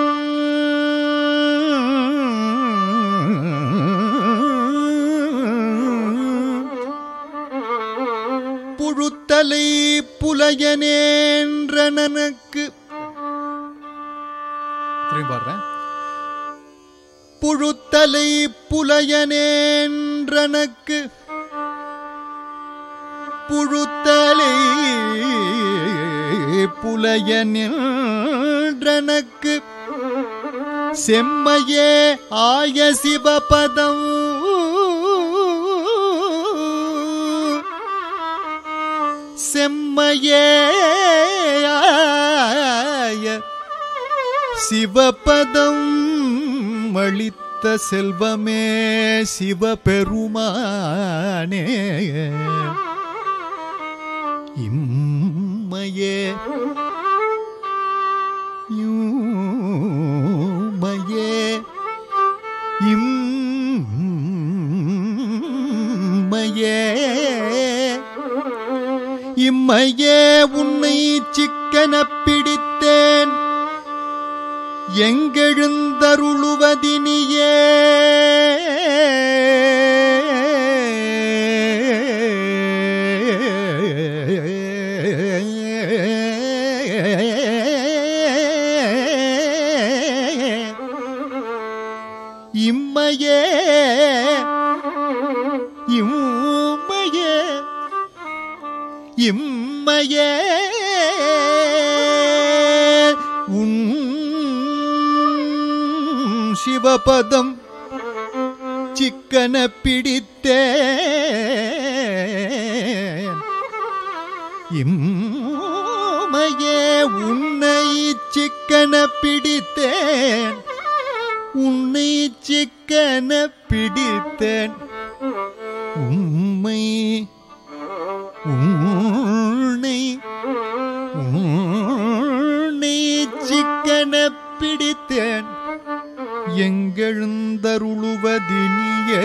புழுத்தலை புலையனேன்றனக்கு திரும்ப புழுத்தலை புலையனேன்றனக்கு புழுத்தலை புலையனேன்றனக்கு செம்மையே ஆய சிவபதம் செம்மையே ஆய சிவபதம் அளித்த செல்வமே சிவபெருமானே இம்மையே யூமையே இம்மையே இம்மையே உன்னை சிக்கன பிடித்தேன் எங்கெழுந்தருளுவதினியே இம்மையே இம்மையே இம்மையே உன் சிவபதம் சிக்கன பிடித்தேன் இம்மையே உன்னை சிக்கன பிடித்தேன் உன்னை சிக்கன பிடித்தேன் உம்மை உன்னை உன்னை சிக்கன பிடித்தேன் எங்கெழுந்தருளுவதினியே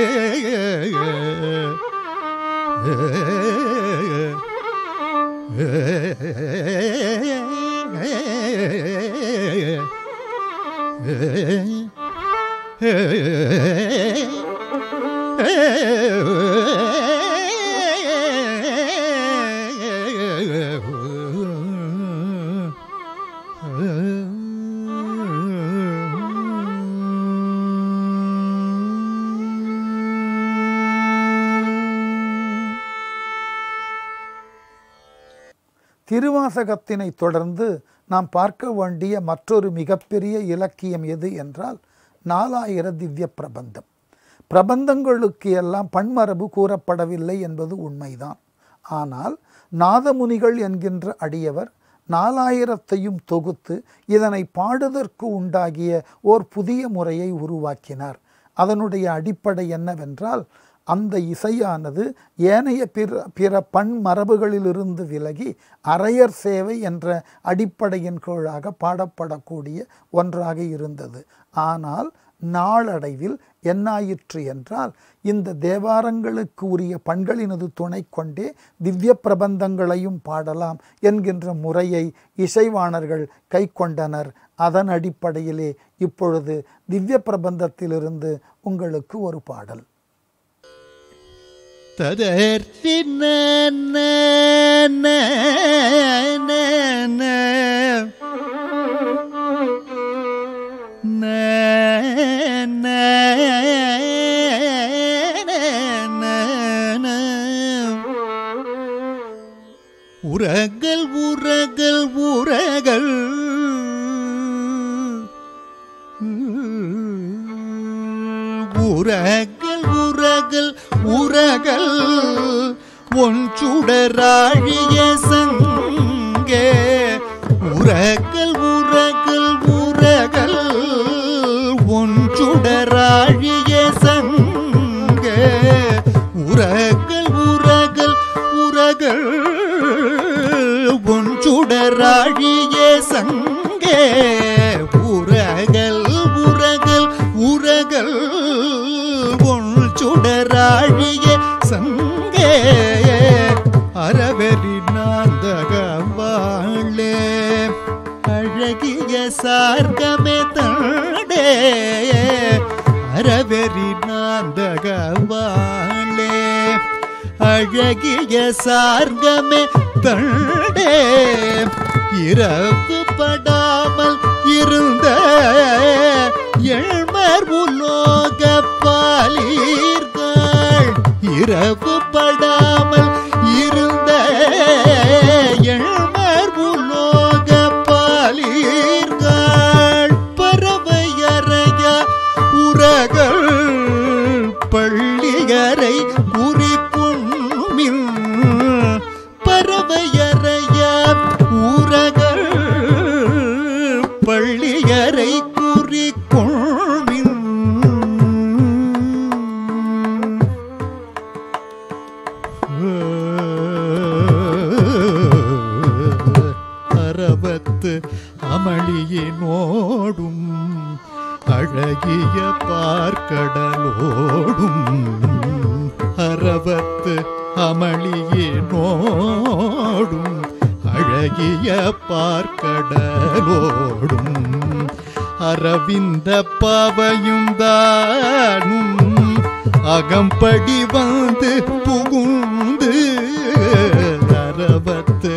திருவாசகத்தினை தொடர்ந்து நாம் பார்க்க வேண்டிய மற்றொரு மிகப்பெரிய இலக்கியம் எது என்றால் நாலாயிர திவ்ய பிரபந்தம். பிரபந்தங்களுக்கு எல்லாம் பன்மரபு கூறப்படவில்லை என்பது உண்மைதான். ஆனால் நாதமுனிகள் என்கின்ற அடியவர் நாலாயிரத்தையும் தொகுத்து இதனை பாடுதற்கு உண்டாகிய ஓர் புதிய முறையை உருவாக்கினார். அதனுடைய அடிப்படை என்னவென்றால், அந்த இசையானது ஏனைய பிற பிற பண் மரபுகளிலிருந்து விலகி அரையர் சேவை என்ற அடிப்படையின் கீழாக பாடப்படக்கூடிய ஒன்றாக இருந்தது. ஆனால் நாளடைவில் என்னாயிற்று என்றால், இந்த தேவாரங்களுக்கு உரிய பண்களினது துணை கொண்டே திவ்ய பிரபந்தங்களையும் பாடலாம் என்கின்ற முறையை இசைவாணர்கள் கை கொண்டனர். அதன் அடிப்படையிலே இப்பொழுது திவ்ய பிரபந்தத்திலிருந்து உங்களுக்கு ஒரு பாடல். ததர்த்தின உரகல் உரகல் உரகல் உரகல் உரகல் உரகல் ஒன்றுடராழிய சங்கே உரகல் உரகல் உரகல் ஒன்றுடராழிய சங்கே உரகல் உரகல் உரகல் ஒன்றுடராழிய சங்கே உரகல் உரகல் உரகல் ஒன்றுடராழிய சங்கே அறவெறி நாந்தகவாளே அழகிய சார்கமே தடே அறவெறி நாந்தகவாளே அழகிய சார்கமே தடே இரவு படாமல் இருந்த எழுமர் உலோக பாலீர்கள் இரவு படாமல் இருந்த எழுமர் உலோக பாலீர்கள் பறவையறைய உரகள் பள்ளியறை குறிப்புண்மின் பறவையறைய உரகள் பள்ளியறை குறிக்கொள்மின் அரவத்து அமளியினோடும் அழகிய பார்க்கடலோடும் அரவத்து அமளியினோடும் அழகிய பார்க்கடலோடும் அரவிந்த பாவையும் தானும் அகம்படி வந்து புகுந்து அரவத்து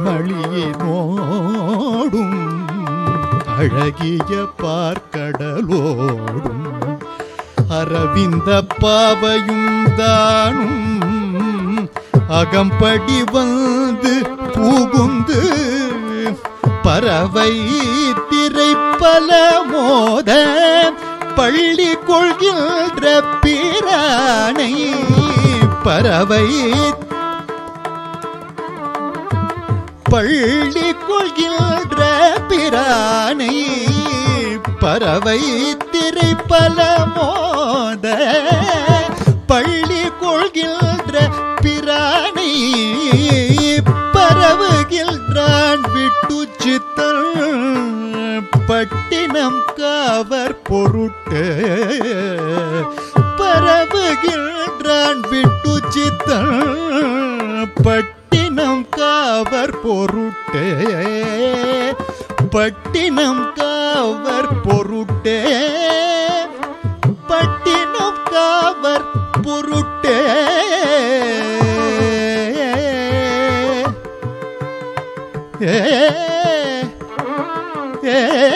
அமளியினோடும் அழகிய பார்க்கடலோடும் அரவிந்த பாவையும் தானும் அகம்படி வந்து புகுந்து பறவை திரை பல மோத பள்ளி கொள்கின்ற பிரானை பறவை பள்ளி கொள்கின்ற பிரானை பறவை திரை பல மோத பள்ளி கொள்கின்ற பிரானை பரவுகின்றான் விட்டு சித்தல் பட்டினம் காவர் பொருட்டு பரவுகின்றான் விட்டு சித்தல் பட்டினம் காவர் பொருட்டு பட்டினம் காவர் பொருட்டே பட்டினம் காவர் பொருட்டே ஏ ஏ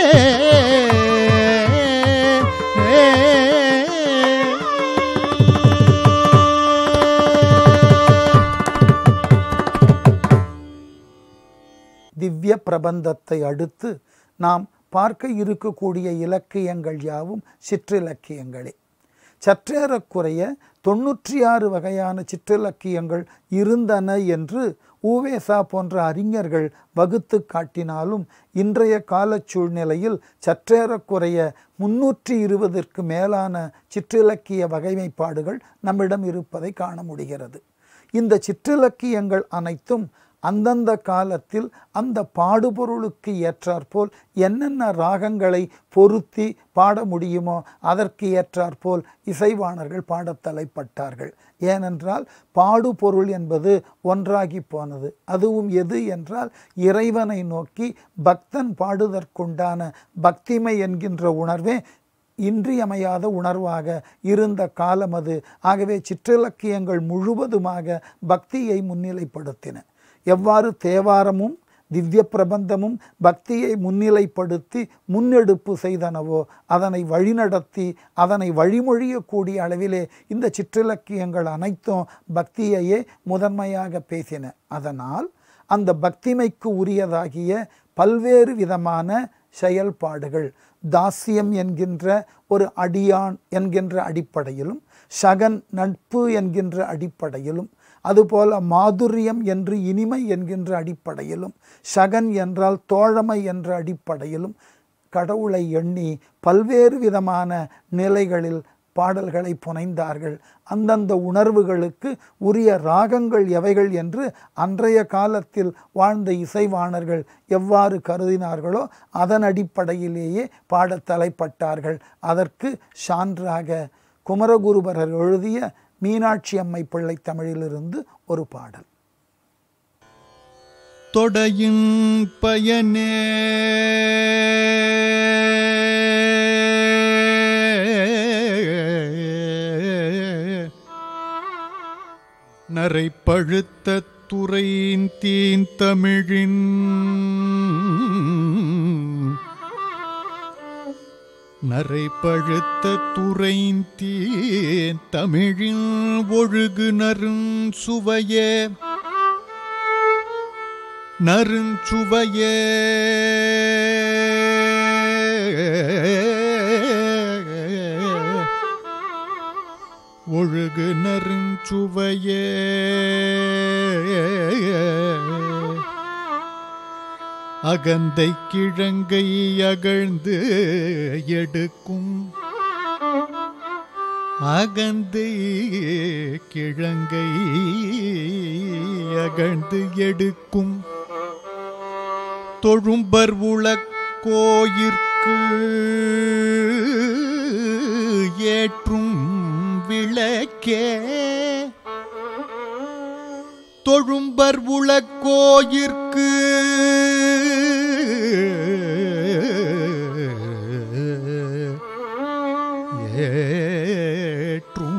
திவ்ய பிரபந்தத்தை அடுத்து நாம் பார்க்க இருக்கக்கூடிய இலக்கியங்கள் யாவும் சிற்றிலக்கியங்களே. சற்றேறக்குறைய தொன்னூற்றி ஆறு வகையான சிற்றிலக்கியங்கள் இருந்தன என்று ஊவேசா போன்ற அறிஞர்கள் வகுத்து காட்டினாலும் இன்றைய கால சூழ்நிலையில் சற்றேறக்குறைய முன்னூற்றி இருபதற்கு மேலான சிற்றிலக்கிய வகைமைப்பாடுகள் நம்மிடம் இருப்பதை காண முடிகிறது. இந்த சிற்றிலக்கியங்கள் அனைத்தும் அந்தந்த காலத்தில் அந்த பாடுபொருளுக்கு ஏற்றாற்போல் என்னென்ன ராகங்களை பொருத்தி பாட முடியுமோ அதற்கு ஏற்றாற்போல் இசைவாணர்கள் பாடத் தலைப்பட்டார்கள். ஏனென்றால் பாடுபொருள் என்பது ஒன்றாகி போனது. அதுவும் எது என்றால் இறைவனை நோக்கி பக்தன் பாடுதற்குண்டான பக்திமை என்கின்ற உணர்வே இன்றியமையாத உணர்வாக இருந்த காலம் அது. ஆகவே சிற்றிலக்கியங்கள் முழுவதுமாக பக்தியை முன்னிலைப்படுத்தின. எவ்வாறு தேவாரமும் திவ்ய பிரபந்தமும் பக்தியை முன்னிலைப்படுத்தி முன்னெடுப்பு செய்தனவோ அதனை வழிநடத்தி அதனை வழிமொழியக்கூடிய அளவிலே இந்த சிற்றிலக்கியங்கள் அனைத்தும் பக்தியையே முதன்மையாக பேசின. அதனால் அந்த பக்திமைக்கு உரியதாகிய பல்வேறு விதமான செயல்பாடுகள் தாசியம் என்கின்ற ஒரு அடியான் என்கின்ற அடிப்படையிலும் சகன் நட்பு என்கின்ற அடிப்படையிலும் அதுபோல மாதுரியம் என்று இனிமை என்கின்ற அடிப்படையிலும் சகன் என்றால் தோழமை என்ற அடிப்படையிலும் கடவுளை எண்ணி பல்வேறு விதமான நிலைகளில் பாடல்களை புனைந்தார்கள். அந்தந்த உணர்வுகளுக்கு உரிய ராகங்கள் எவைகள் என்று அன்றைய காலத்தில் வாழ்ந்த இசைவாணர்கள் எவ்வாறு கருதினார்களோ அதன் அடிப்படையிலேயே பாடத் தலைப்பட்டார்கள். அதற்கு சான்றாக குமரகுருபரர் எழுதிய மீனாட்சி அம்மை பிள்ளை தமிழிலிருந்து ஒரு பாடல். தொடையின் பயனே நரை பழுத்த துறையின் தீன் தமிழின் நரை பழுத்த துறையின் தீன் தமிழின் ஒழுகு நறும் சுவையே நறுஞ்சுவையே ஒழுகு நறுஞ்சுவையே அகந்தை கிழங்கை அகழ்ந்து எடுக்கும் அகந்தை கிழங்கை அகழ்ந்து எடுக்கும் தொழும்பர் உளக்கோயிற்கு ஏற்றும் விளக்கே தொழும்பர் உளக்கோயிற்கு ஏற்றும்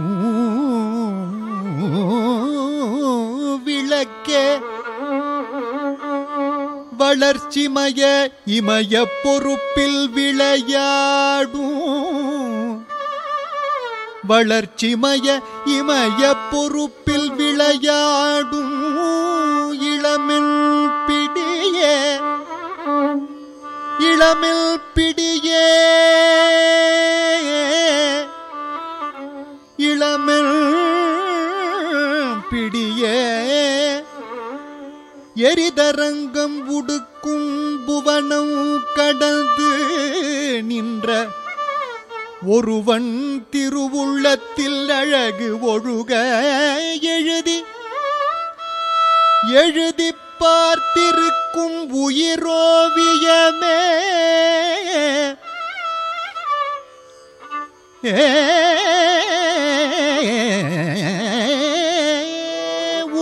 விளக்கே வளர்ச்சிமய இமய பொறுப்பில் விளையாடும் வளர்ச்சிமய இமய பொறுப்பில் விளையாடும் இளமில் பிடியே இளமில் பிடியே இளமில் பிடியே எரிதரங்கம் உடுக்கும் புவனம் கடந்து நின்ற ஒருவன் திருவுள்ளத்தில் அழகு ஒழுக எழுதி எழுதி பார்த்திருக்கும் உயிரோவியமே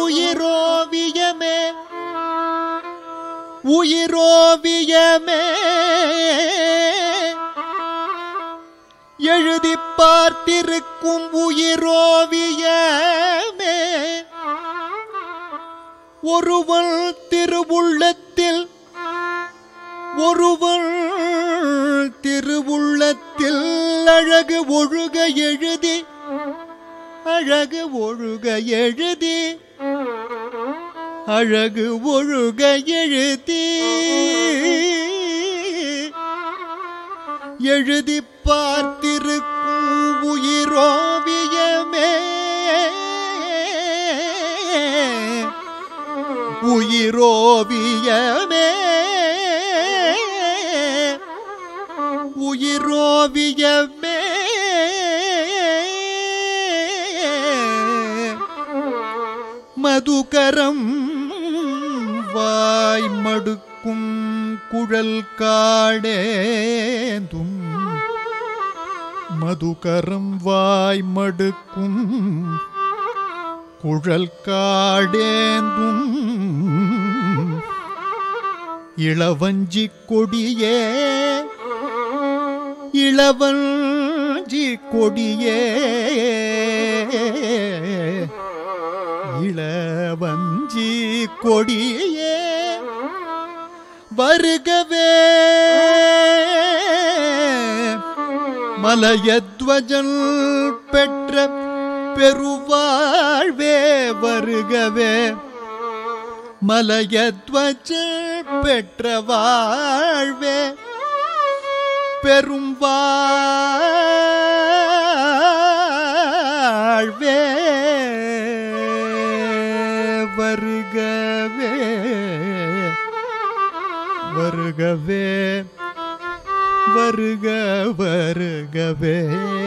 உயிரோவியமே உயிரோவியமே பார்த்திருக்கும் உயிரோவியமே ஒருவன் திருவுள்ளத்தில் ஒருவன் திருவுள்ளத்தில் அழகு ஒழுக எழுதி அழகு ஒழுக எழுதி அழகு ஒழுக எழுதி எழுதி பார்த்திருக்கும் உயிரோவியமே உயிரோவியமே உயிரோவியமே மதுகரம் வாய் மடுக்கும் குழல் காடேந்தும் மதுகரம் வாய் மடுக்கும் குழல் காடேந்தும் இளவஞ்சி கொடியே இளவஞ்சி கொடியே இளவஞ்சி கொடியே வருகவே மலயத்வஜன் பெற்ற பெருவாழ்வே வருகவே மலயத்வஜன் பெற்ற வாழ்வே பெரும் வாழ்வே வருகவே வருகவே வருக வருகவே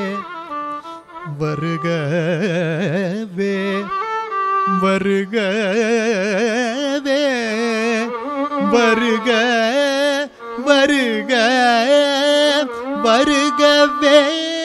வருகவே வருகவே வருக வருக வருகவே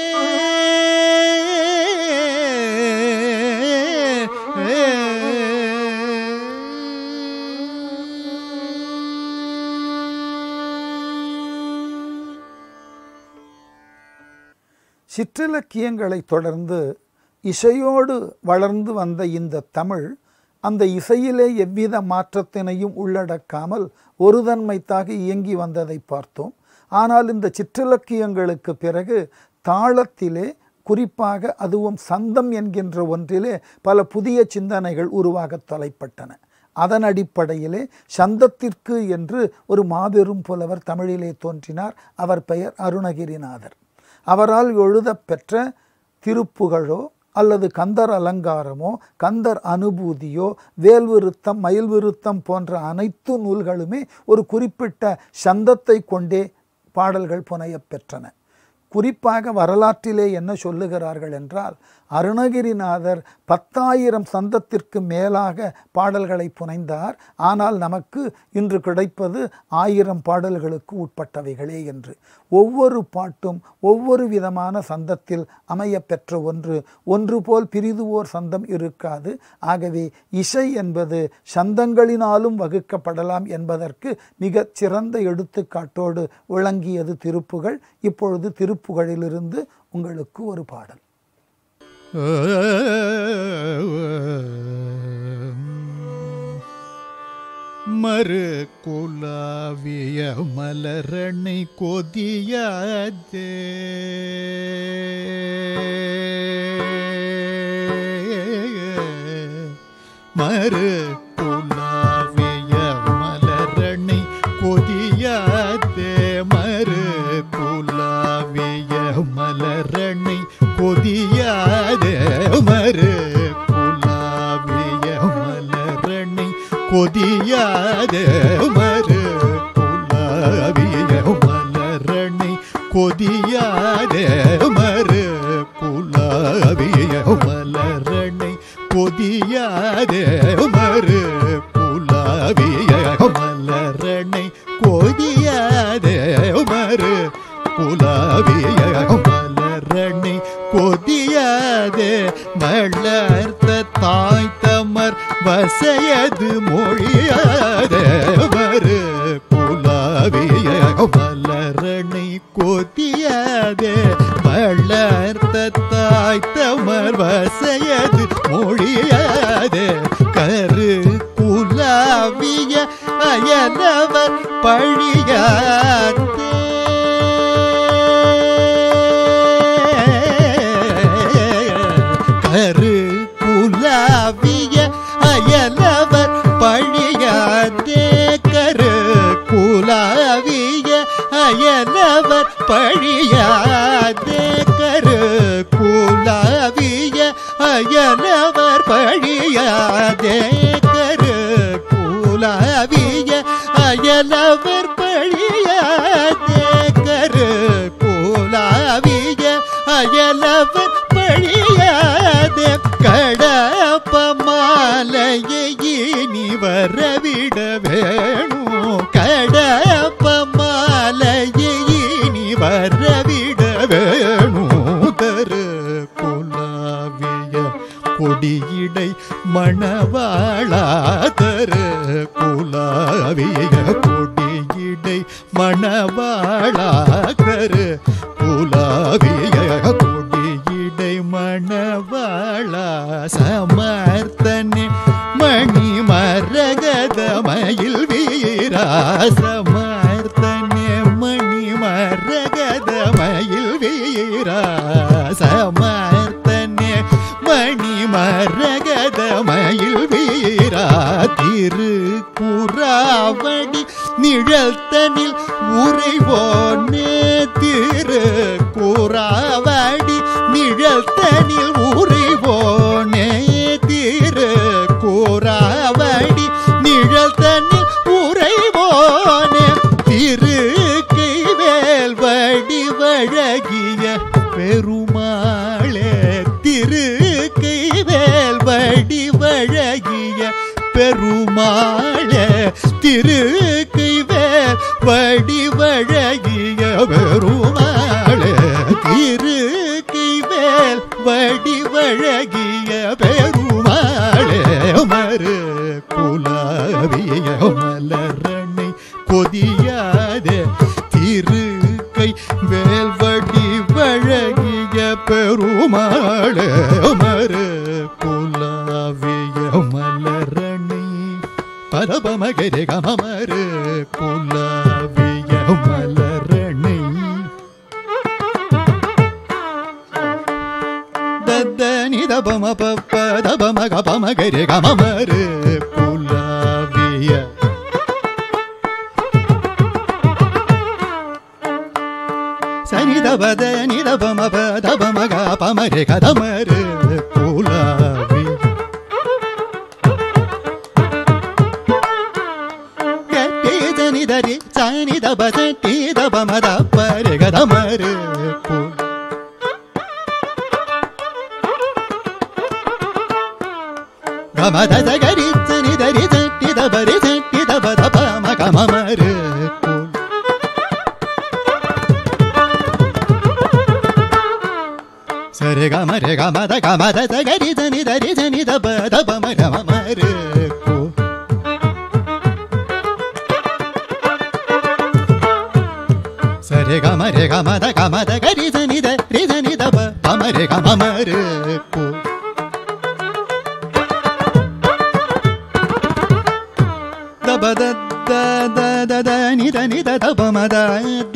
சிற்றிலக்கியங்களை தொடர்ந்து இசையோடு வளர்ந்து வந்த இந்த தமிழ் அந்த இசையிலே எவ்வித மாற்றத்தினையும் உள்ளடக்காமல் ஒரு தன்மைத்தாக இயங்கி வந்ததை பார்த்தோம். ஆனால் இந்த சிற்றிலக்கியங்களுக்கு பிறகு தாளத்திலே, குறிப்பாக அதுவும் சந்தம் என்கின்ற ஒன்றிலே பல புதிய சிந்தனைகள் உருவாக தலைப்பட்டன. அதன் அடிப்படையிலே சந்தத்திற்கு என்று ஒரு மாபெரும் புலவர் தமிழிலே தோன்றினார். அவர் பெயர் அருணகிரிநாதர். அவரால் எழுதப்பெற்ற திருப்புகழோ அல்லது கந்தர் அலங்காரமோ கந்தர் அனுபூதியோ வேல்விருத்தம் மயில் விருத்தம் போன்ற அனைத்து நூல்களுமே ஒரு குறிப்பிட்ட சந்தத்தை கொண்டே பாடல்கள் புனையப் பெற்றன. குறிப்பாக வரலாற்றிலே என்ன சொல்லுகிறார்கள் என்றால், அருணகிரிநாதர் பத்தாயிரம் சந்தத்திற்கு மேலாக பாடல்களை புனைந்தார். ஆனால் நமக்கு இன்று கிடைப்பது ஆயிரம் பாடல்களுக்கு உட்பட்டவைகளே என்று. ஒவ்வொரு பாட்டும் ஒவ்வொரு விதமான சந்தத்தில் அமைய பெற்ற ஒன்று. ஒன்று போல் பிரிதுவோர் சந்தம் இருக்காது. ஆகவே இசை என்பது சந்தங்களினாலும் வகுக்கப்படலாம் என்பதற்கு மிக சிறந்த எடுத்துக்காட்டோடு விளங்கியது திருப்புகழ். இப்பொழுது திருப்புகழிலிருந்து உங்களுக்கு ஒரு பாடல். மறு குலாவிய மலரணை கொதியாதே மறு குலாவிய மலரணை கொதியாதே மறு குலாவிய மலரணை கொதியாதே மறு குலாவிய மலரணை கொதியாதே மறு குலாவிய மலரணை கொதியாதே மறு குலாவிய மலரணை கொதியாதே மறு குலாவிய மலரணை கொதியாதே மறு குலாவிய மலரணை கொதியாதே மலர்த்த தாய் தமர் வசையது மொழியாதே மறு குலாவிய மலரணை கொதியாதே மலர்த்த மேல் வசையது மொழியாதே கரு குலாவிய அயலவர் பழியாதே கரு குலாவிய அயலவர் பழியாதே கரு குலாவிய அயலவர் பழியாதே கரு குலாவிய அயலவர் பழியாதே கரு குலாவிய அயலவர் பழியாதே கரு குலாவிய அயலவர் பழியாதே கடப்ப மாலையை இனி வரவிட வேணும் கடப்ப மாலையை இனி வரவிட வேணும் தரு குலாவிய கொடியிடை மணவாளா தரு குலாவிய கொடியிடை மணவாளா கரு குலாவிய கொடியிடை மணவாளா சமர்த்தனே மணி மரகதமயில் வீரா சமர்த்தனே மணி மரகதமயில் வீரா சமர்த்தனே மணி மரகதமயில் வீரா திரு குராவடி நிழல்தனில் உறைவோனே திரு குராவடி நிழல்தனில் உறைவோனே திரு குராவடி நிழல்தனில் உறைவோனே திரு கைவேல் வடி வழகிய பெருமாளே திரு கைவேல் வடி வழகிய பெருமாளே திரு கைவேல் வடி வழகிய பெருமாளே திரு கைவேல் வடி வழகிய பெருமாளே மறு குலாவிய மலரணை கொதியாதே திரு கை வேல் வடி வழகிய பெருமாளே மறு குலாவிய மலரணை பரபமகரி கமமரு குலாவிய மலரணை தத்தனி தபம பப்ப தபமக பமகரி கமமரு குலாவிய சனி தபத நிதபம தபமக பமரி கதமரு குலாவிய தரி சனி தப சட்டி தபம தப்பரி கதமரு கமத சகரி சனி தரி சட்டி தபரி சட்டி தப தபம கமமரு சரி கமரி கமத கமத சகரி சனி தரி சனி தப தபம கமமரு சரி கமரி கமத கமத கரி சனி தரி சனி தப பமரி கமமரு தப தத தத நித நித தபம தத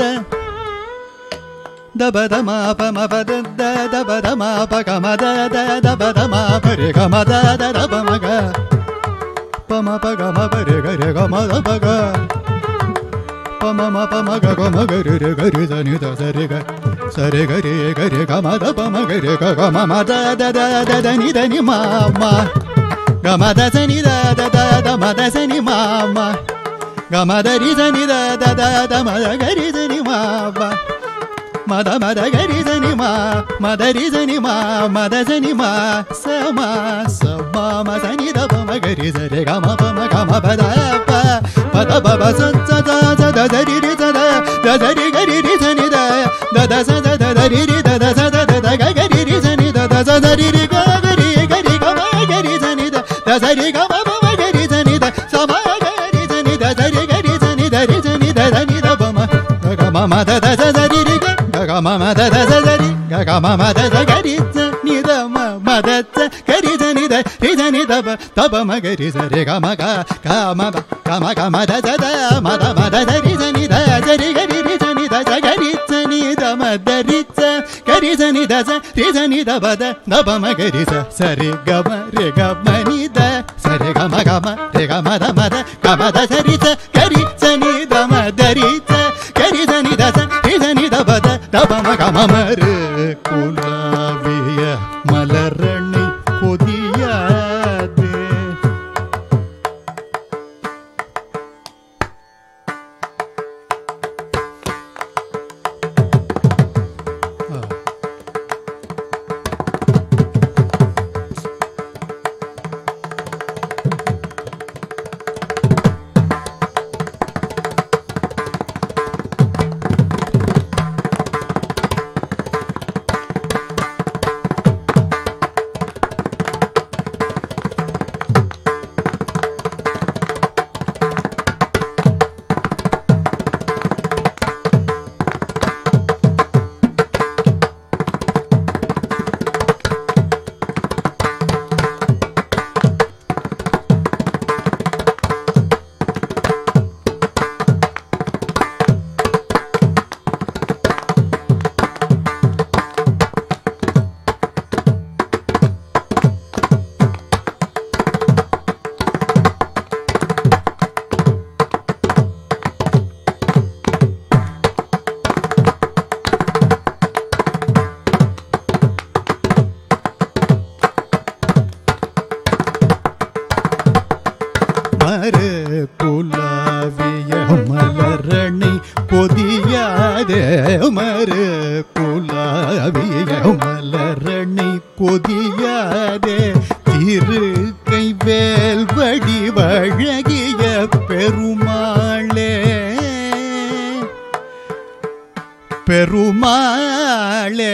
தப தம பம பத தப தம பகமத தப தம பரி கமத தபமக பம பகம பரி கரி கமத பக பம பம கம கரி கரி சனி த சரி க சரி கரி கரி கமத பம கரி கம மத தத தத நித நி மாமா கமத சனி த தத தமத சனி மாமா கமத ரி சனி த தத தமத கரி சனி மாமா மத மத கரி சனி மா மத ரி சனி மா மத சனி மா சமா சமா ம சனி த பம கரி சரி கம பம கம பத ப பத பப ச த த த த ரி ரி த த த த ரி கரி ரி சனி த த த ச த த த ரி ரி த த ச த த த க கரி ரி சனி த த ச த ரி ரி க கரி கரி கம கரி சனி த த ச ரி கம பம கரி சனி த சம கரி சனி த த ரி கரி சனி த ரி சனி த த நி த பம க ம த த ச த ரி ரி க க ம த த ச த ரி க க ம த த கரி ச நி த ம ம மதச்ச கரி ஜனித ரிஜனி தப தப மகரி சரி கம கம கம கம தத மத மத சரி ஜனித சரி கரி ரிஜனி த கரி ஜனி தம தரிச்ச கரி ஜனி த ரிஜனி தப தப மகரி சரி கம ரி கம நி த சரி கம கம ரி கம த மத கம த சரி கரி ஜனி தம தரிச்ச கரி ஜனி த ரிஜனி தப தப மகம மரு குலாவிய மலரணி கொதியாதே பெருமாளே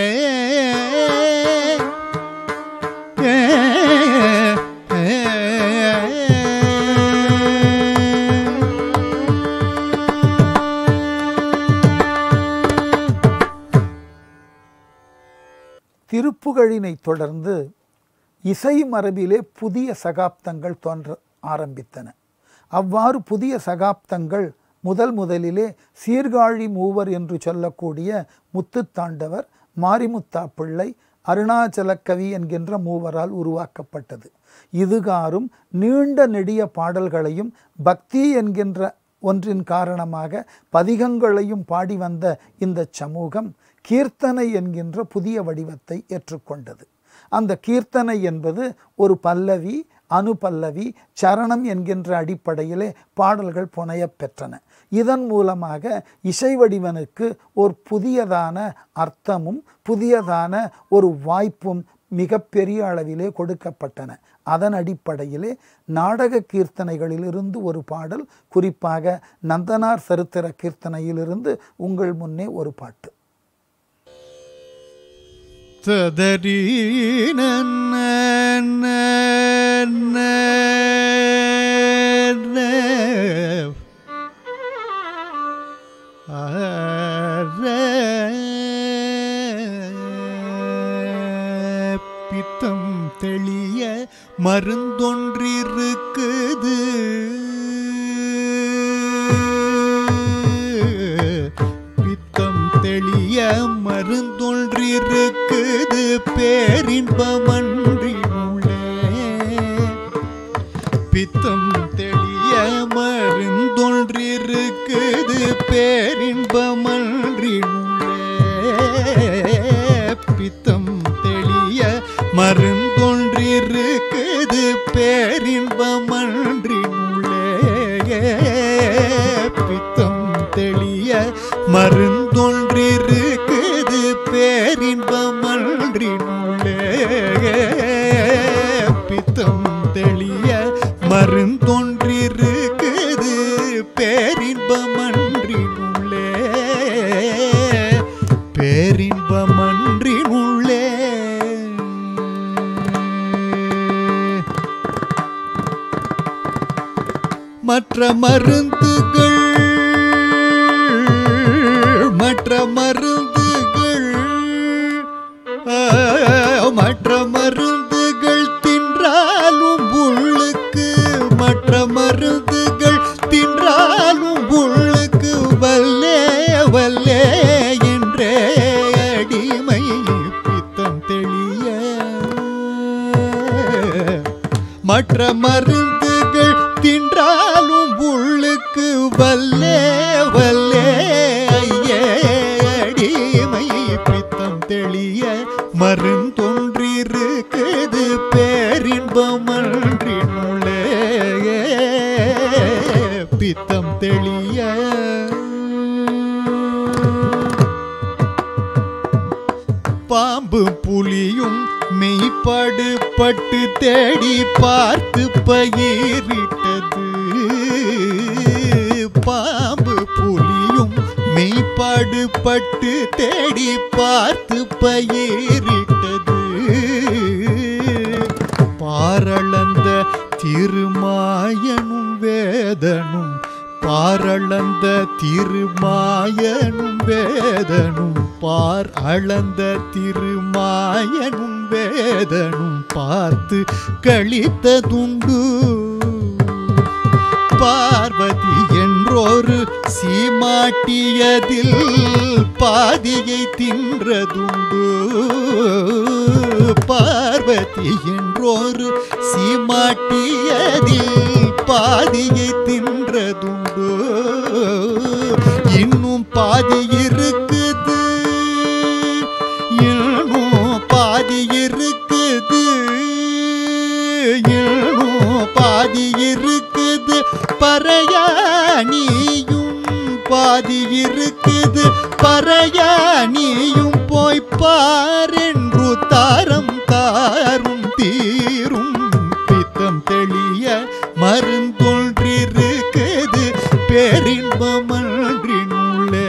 திருப்புகழினை தொடர்ந்து இசை மரபிலே புதிய சகாப்தங்கள் தோன்ற ஆரம்பித்தன. அவ்வாறு புதிய சகாப்தங்கள் முதல் முதலிலே சீர்காழி மூவர் என்று சொல்லக்கூடிய முத்துத்தாண்டவர், மாரிமுத்தா பிள்ளை, அருணாச்சல கவி என்கின்ற மூவரால் உருவாக்கப்பட்டது. இதுகாரும் நீண்ட நெடிய பாடல்களையும் பக்தி என்கின்ற ஒன்றின் காரணமாக பதிகங்களையும் பாடி வந்த இந்த சமூகம் கீர்த்தனை என்கின்ற புதிய வடிவத்தை ஏற்றுக்கொண்டது. அந்த கீர்த்தனை என்பது ஒரு பல்லவி, அனுபல்லவி, சரணம் என்கின்ற அடிப்படையிலே பாடல்கள் புனைய பெற்றன. இதன் மூலமாக இசை வடிவனுக்கு ஒரு புதியதான அர்த்தமும் புதியதான ஒரு வாய்ப்பும் மிகப்பெரிய அளவிலே கொடுக்கப்பட்டன. அதன் அடிப்படையிலே நாடக கீர்த்தனைகளிலிருந்து ஒரு பாடல், குறிப்பாக நந்தனார் சரித்திர கீர்த்தனையிலிருந்து உங்கள் முன்னே ஒரு பாட்டு. சதரி பித்தம் தெளிய மருந்தொன்றிருக்குது, பித்தம் தெளிய மருந்தொன்றிருக்குது, பேரின்பமன்றி உள்ளே, பித்தம் தெளிய மருந்தொன்றிருக்குது, பேரின்பமன்றி உள்ளே, பித்தம் தெளிய மருந்தொன்றிருக்குது, பேரின்பமன்றி உள்ளே, பித்தம் தெளிய மருந்தொன்றிருக்குது, பேரின்பமன்றி உள்ளே, பித்தம் தெளிய மருந்தொன்றிருக்குது, பேரின்பமன்றி உள்ளே, பேரின்பமன்றி உள்ளே. மற்ற மருந்துகள் மற்ற மருந்துகள் மற்ற மருந்து மற்ற மருந்துகள் தின்றாலும் உள்ளுக்கு வல்லே வல்லே ஐயே அடிமை பித்தம் தெளிய மருந்தொன்றிருக்குது பேரின்பமன்றினுள்ளே பித்தம் தெளிய பாம்பு புலியும் மெய்ப்பாடு பட்டு தேடி பார்த்து பயிரிட்டது பாம்பு புலியும் மெய்ப்பாடு பட்டு தேடி பார்த்து பயிரிட்டது பாரளந்த திருமாயனும் வேதனும் பாரளந்த திருமாயனும் வேதனும் பார் அளந்த திருமாயனும் வேதனும் பார்த்து கழித்ததுண்டு பார்வதி என்றொரு சீமாட்டியதில் பாதியை தின்றதுண்டு பார்வதி என்றொரு சீமாட்டியதில் பாதியை தின்றதுண்டு இன்னும் பாதி இருக்குது இன்னும் பாதி இருக்குது இன்னும் பாதி இருக்குது பறையானியும் பாதி இருக்குது பறையானியும் போய் பாரென்று தாரம் தாரும் தீரும் பித்தம் தெளிய மருந்தொன்றிருக்குது பேரின்பமன்றினுள்ளே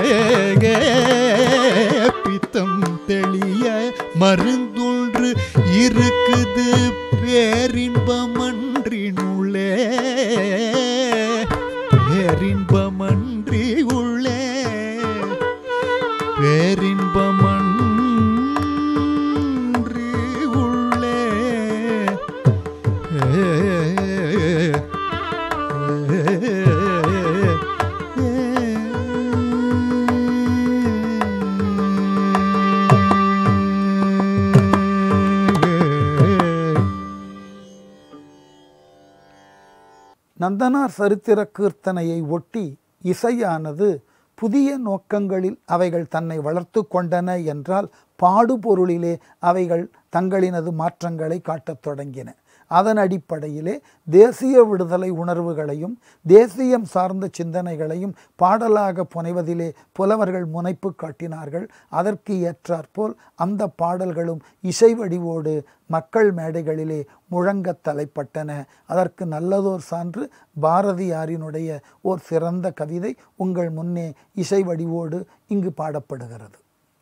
பித்தம் தெளிய மருந்தொன்று இருக்குது பேரின்பமன்றினுள்ளே பேரின்பமன்றி உள்ளே பேரின்பமன்றி உள்ளே நந்தனார் சரித்திர கீர்த்தனையை ஒட்டி இசையானது புதிய நோக்கங்களில் அவைகள் தன்னை வளர்த்து கொண்டன என்றால் பாடுபொருளிலே அவைகள் தங்களினது மாற்றங்களை காட்டத் தொடங்கின. அதன் அடிப்படையிலே தேசிய விடுதலை உணர்வுகளையும் தேசியம் சார்ந்த சிந்தனைகளையும் பாடலாக புனைவதிலே புலவர்கள் முனைப்பு காட்டினார்கள். அதற்கு ஏற்றாற்போல் அந்த பாடல்களும் இசை வடிவோடு மக்கள் மேடைகளிலே முழங்கத் தலைப்பட்டன. அதற்கு நல்லதோர் சான்று பாரதியாரினுடைய ஓர் சிறந்த கவிதை உங்கள் முன்னே இசை வடிவோடு இங்கு பாடப்படுகிறது.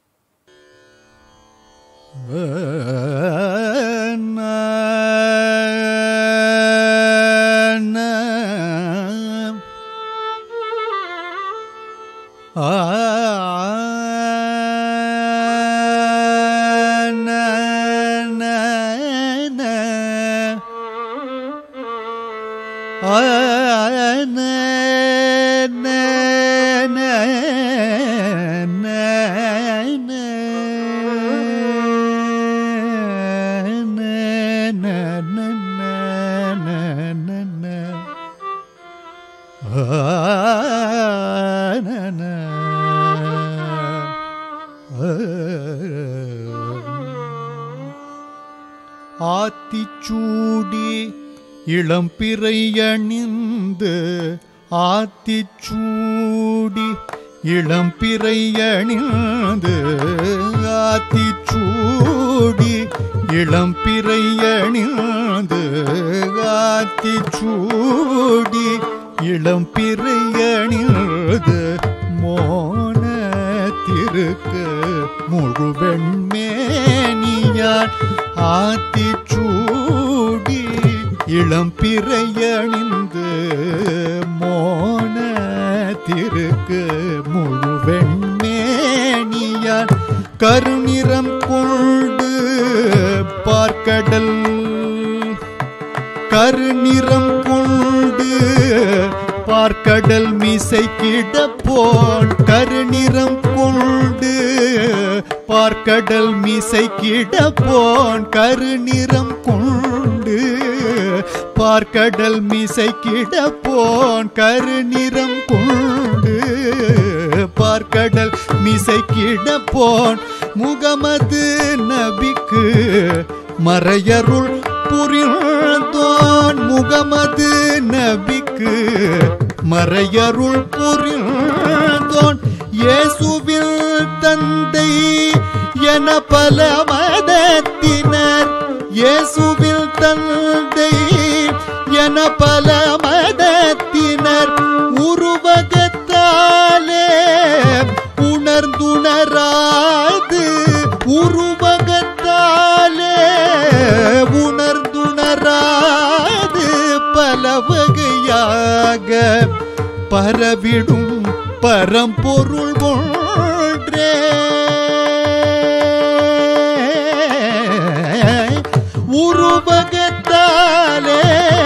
ஆத்திச்சூடி இளம்பிறை அணிந்து ஆத்திச்சூடி இளம்பிறை அணிந்து ஆத்திச்சூடி இளம்பிறை அணிந்து ஆத்திச்சூடி இளம்பிறை அணிந்து மோனத்திற்கு முழுவெண்மேனியான் ஆத்திச்சூடி இளம்பிறை அணிந்து மோனத்திற்கு முழுவெண்மேனியான் கருநிறம் கொண்டு பார்க்கடல் கருநிறம் கொண்டு பார்க்கடல் மீசை கிடப்போன் கருநிறம் கொண்டு பார்க்கடல் மீசை கிடப்போன் கருநிறம் கொண்டு பார்க்கடல் மீசை கிடப்போன் கருநிறம் கொண்டு பார்க்கடல் மீசை கிடப்போன் முகமது நபிக்கு மறையருள் புரிந்தோன் முகமது நபிக்கு மறையருள் புரிந்தோன் இயேசுவில் தந்தை என பல மதத்தினர் இயேசுவில் தந்தை என பல மதத்தினர் உருவகத்தாலே உணர்ந்துணராது உருவகத்தாலே உணர்ந்துணராது பல வகையாக பரவிடும் பரம்பொருள் ஒன்றே உருவகத்தாலே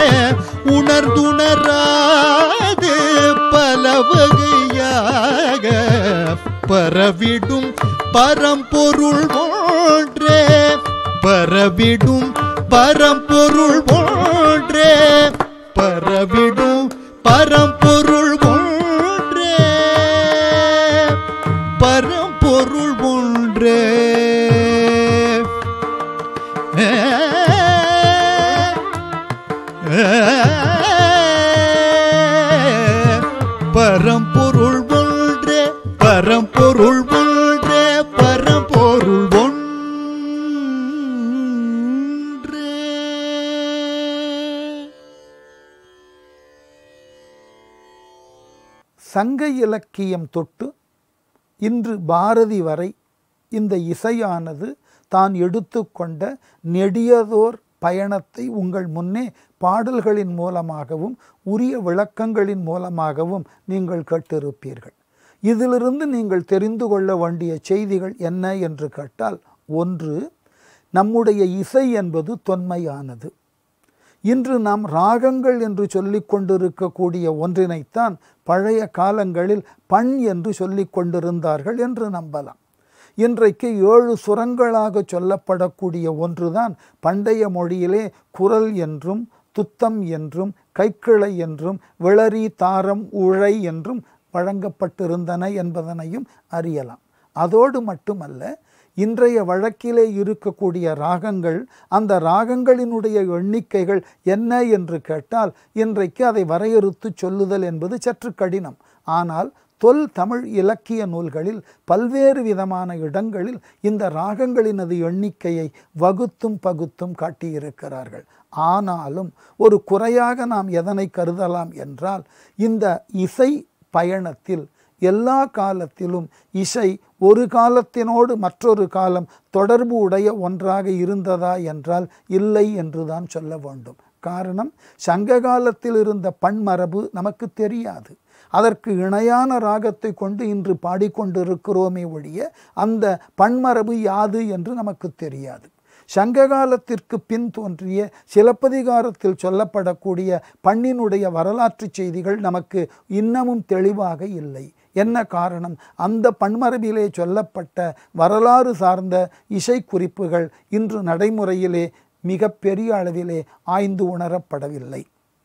உணர்ந்துணராது பல வகையாக பரவிடும் பரம்பொருள் ஒன்றே பரவிடும் பரம்பொருள் ஒன்றே பரவிடும் பரம்பொருள் ஒன்றே பரம்பொருள் ஒன்றே பரம்பொருள் ஒன்றே பரம்பொருள் ஒன்றே பரம்பொருள் ஒன்றே. சங்க இலக்கியம் தொட்டு இன்று பாரதி வரை இந்த இசையானது தான் எடுத்துக்கொண்ட நெடியதோர் பயணத்தை உங்கள் முன்னே பாடல்களின் மூலமாகவும் உரிய விளக்கங்களின் மூலமாகவும் நீங்கள் கேட்டிருப்பீர்கள். இதிலிருந்து நீங்கள் தெரிந்து கொள்ள வேண்டிய செய்திகள் என்ன என்று கேட்டால், ஒன்று, நம்முடைய இசை என்பது தொன்மையானது. இன்று நாம் ராகங்கள் என்று சொல்லிக் கொண்டிருக்கக்கூடிய ஒன்றினைத்தான் பழைய காலங்களில் பண் என்று சொல்லிக் கொண்டிருந்தார்கள் என்று நம்பலாம். இன்றைக்கு ஏழு சுரங்களாக சொல்லப்படக்கூடிய ஒன்றுதான் பண்டைய மொழியிலே குரல் என்றும் துத்தம் என்றும் கைக்கிளை என்றும் விளரி தாரம் உழை என்றும் வழங்கப்பட்டிருந்தன என்பதனையும் அறியலாம். அதோடு மட்டுமல்ல, இன்றைய வழக்கிலே இருக்கக்கூடிய ராகங்கள், அந்த ராகங்களினுடைய எண்ணிக்கைகள் என்ன என்று கேட்டால் இன்றைக்கு அதை வரையறுத்து சொல்லுதல் என்பது சற்று கடினம். ஆனால் தொல் தமிழ் இலக்கிய நூல்களில் பல்வேறு விதமான இடங்களில் இந்த ராகங்களினது எண்ணிக்கையை வகுத்தும் பகுத்தும் காட்டியிருக்கிறார்கள். ஆனாலும் ஒரு குறையாக நாம் எதனை கருதலாம் என்றால், இந்த இசை பயணத்தில் எல்லா காலத்திலும் இசை ஒரு காலத்தினோடு மற்றொரு காலம் தொடர்பு உடைய ஒன்றாக இருந்ததா என்றால் இல்லை என்றுதான் சொல்ல வேண்டும். காரணம், சங்க காலத்தில் இருந்த பண்மரபு நமக்கு தெரியாது. அதற்கு இணையான ராகத்தை கொண்டு இன்று பாடிக்கொண்டிருக்கிறோமே ஒழிய அந்த பண்மரபு யாது என்று நமக்கு தெரியாது. சங்க காலத்திற்கு பின் தோன்றிய சிலப்பதிகாரத்தில் சொல்லப்படக்கூடிய பண்ணினுடைய வரலாற்று செய்திகள் நமக்கு இன்னமும் தெளிவாக இல்லை. என்ன காரணம்? அந்த பண்மரபிலே சொல்லப்பட்ட வரலாறு சார்ந்த இசை குறிப்புகள் இன்று நடைமுறையிலே மிக பெரிய அளவிலே ஆய்ந்து உணரப்படவில்லை.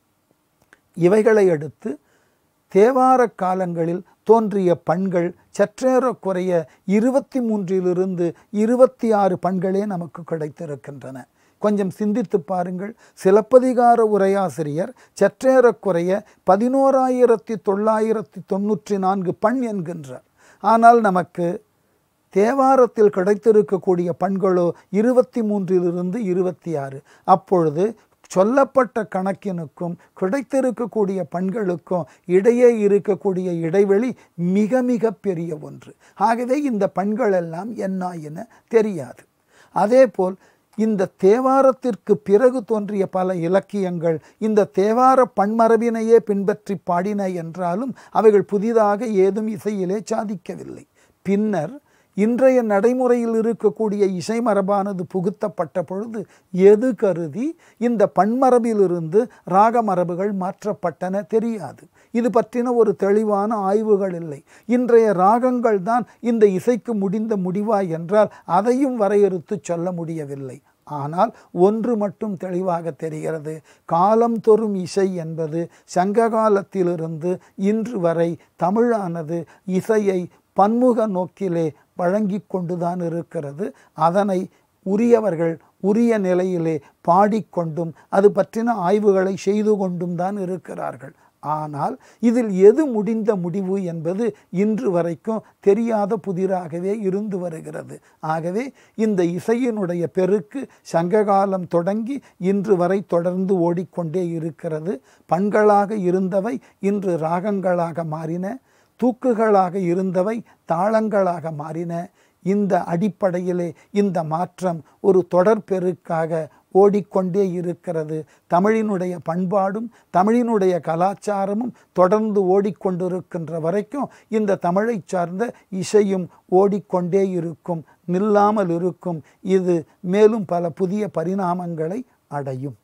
இவைகளை அடுத்து தேவார காலங்களில் தோன்றிய பண்கள் சற்றேறக்குறைய இருபத்தி மூன்றிலிருந்து இருபத்தி ஆறு பண்களே நமக்கு கிடைத்திருக்கின்றன. கொஞ்சம் சிந்தித்து பாருங்கள். சிலப்பதிகார உரையாசிரியர் சற்றேறக்குறைய பதினோராயிரத்தி தொள்ளாயிரத்தி தொண்ணூற்றி நான்கு பண் என்கின்றார். ஆனால் நமக்கு தேவாரத்தில் கிடைத்திருக்கக்கூடிய பண்களோ இருபத்தி மூன்றிலிருந்து இருபத்தி ஆறு. அப்பொழுது சொல்லப்பட்ட கணக்கினுக்கும் கிடைத்திருக்கக்கூடிய பண்களுக்கும் இடையே இருக்கக்கூடிய இடைவெளி மிக மிக பெரிய ஒன்று. ஆகவே இந்த பண்கள் எல்லாம் என்ன என தெரியாது. அதேபோல் இந்த தேவாரத்திற்கு பிறகு தோன்றிய பல இலக்கியங்கள் இந்த தேவார பண்மரபினையே பின்பற்றி பாடின என்றாலும் அவைகள் புதிதாக ஏதும் இசையிலே சாதிக்கவில்லை. பின்னர் இன்றைய நடைமுறையில் இருக்கக்கூடிய இசை மரபானது புகுத்தப்பட்ட பொழுது எது கருதி இந்த பண்மரபிலிருந்து ராக மரபுகள் மாற்றப்பட்டன தெரியாது. இது பற்றின ஒரு தெளிவான ஆய்வுகள் இல்லை. இன்றைய ராகங்கள் தான் இந்த இசைக்கு முடிந்த முடிவா என்றால் அதையும் வரையறுத்து சொல்ல முடியவில்லை. ஆனால் ஒன்று மட்டும் தெளிவாக தெரிகிறது. காலம் தோறும் இசை என்பது சங்க காலத்திலிருந்து இன்று வரை தமிழானது இசையை பன்முக நோக்கிலே வழங்கி கொண்டுதான் இருக்கிறது. அதனை உரியவர்கள் உரிய நிலையிலே பாடிக்கொண்டும் அது பற்றின ஆய்வுகளை செய்து கொண்டும் தான் இருக்கிறார்கள். ஆனால் இதில் எது முடிந்த முடிவு என்பது இன்று வரைக்கும் தெரியாத புதிராகவே இருந்து வருகிறது. ஆகவே இந்த இசையினுடைய பெருக்கு சங்ககாலம் தொடங்கி இன்று வரை தொடர்ந்து ஓடிக்கொண்டே இருக்கிறது. பண்களாக இருந்தவை இன்று ராகங்களாக மாறின, தூக்குகளாக இருந்தவை தாளங்களாக மாறின. இந்த அடிப்படையிலே இந்த மாற்றம் ஒரு தொடர்பெருக்காக ஓடிக்கொண்டே இருக்கிறது. தமிழினுடைய பண்பாடும் தமிழினுடைய கலாச்சாரமும் தொடர்ந்து ஓடிக்கொண்டிருக்கின்ற வரைக்கும் இந்த தமிழை சார்ந்த இசையும் ஓடிக்கொண்டே இருக்கும், நில்லாமல் இருக்கும். இது மேலும் பல புதிய பரிணாமங்களை அடையும்.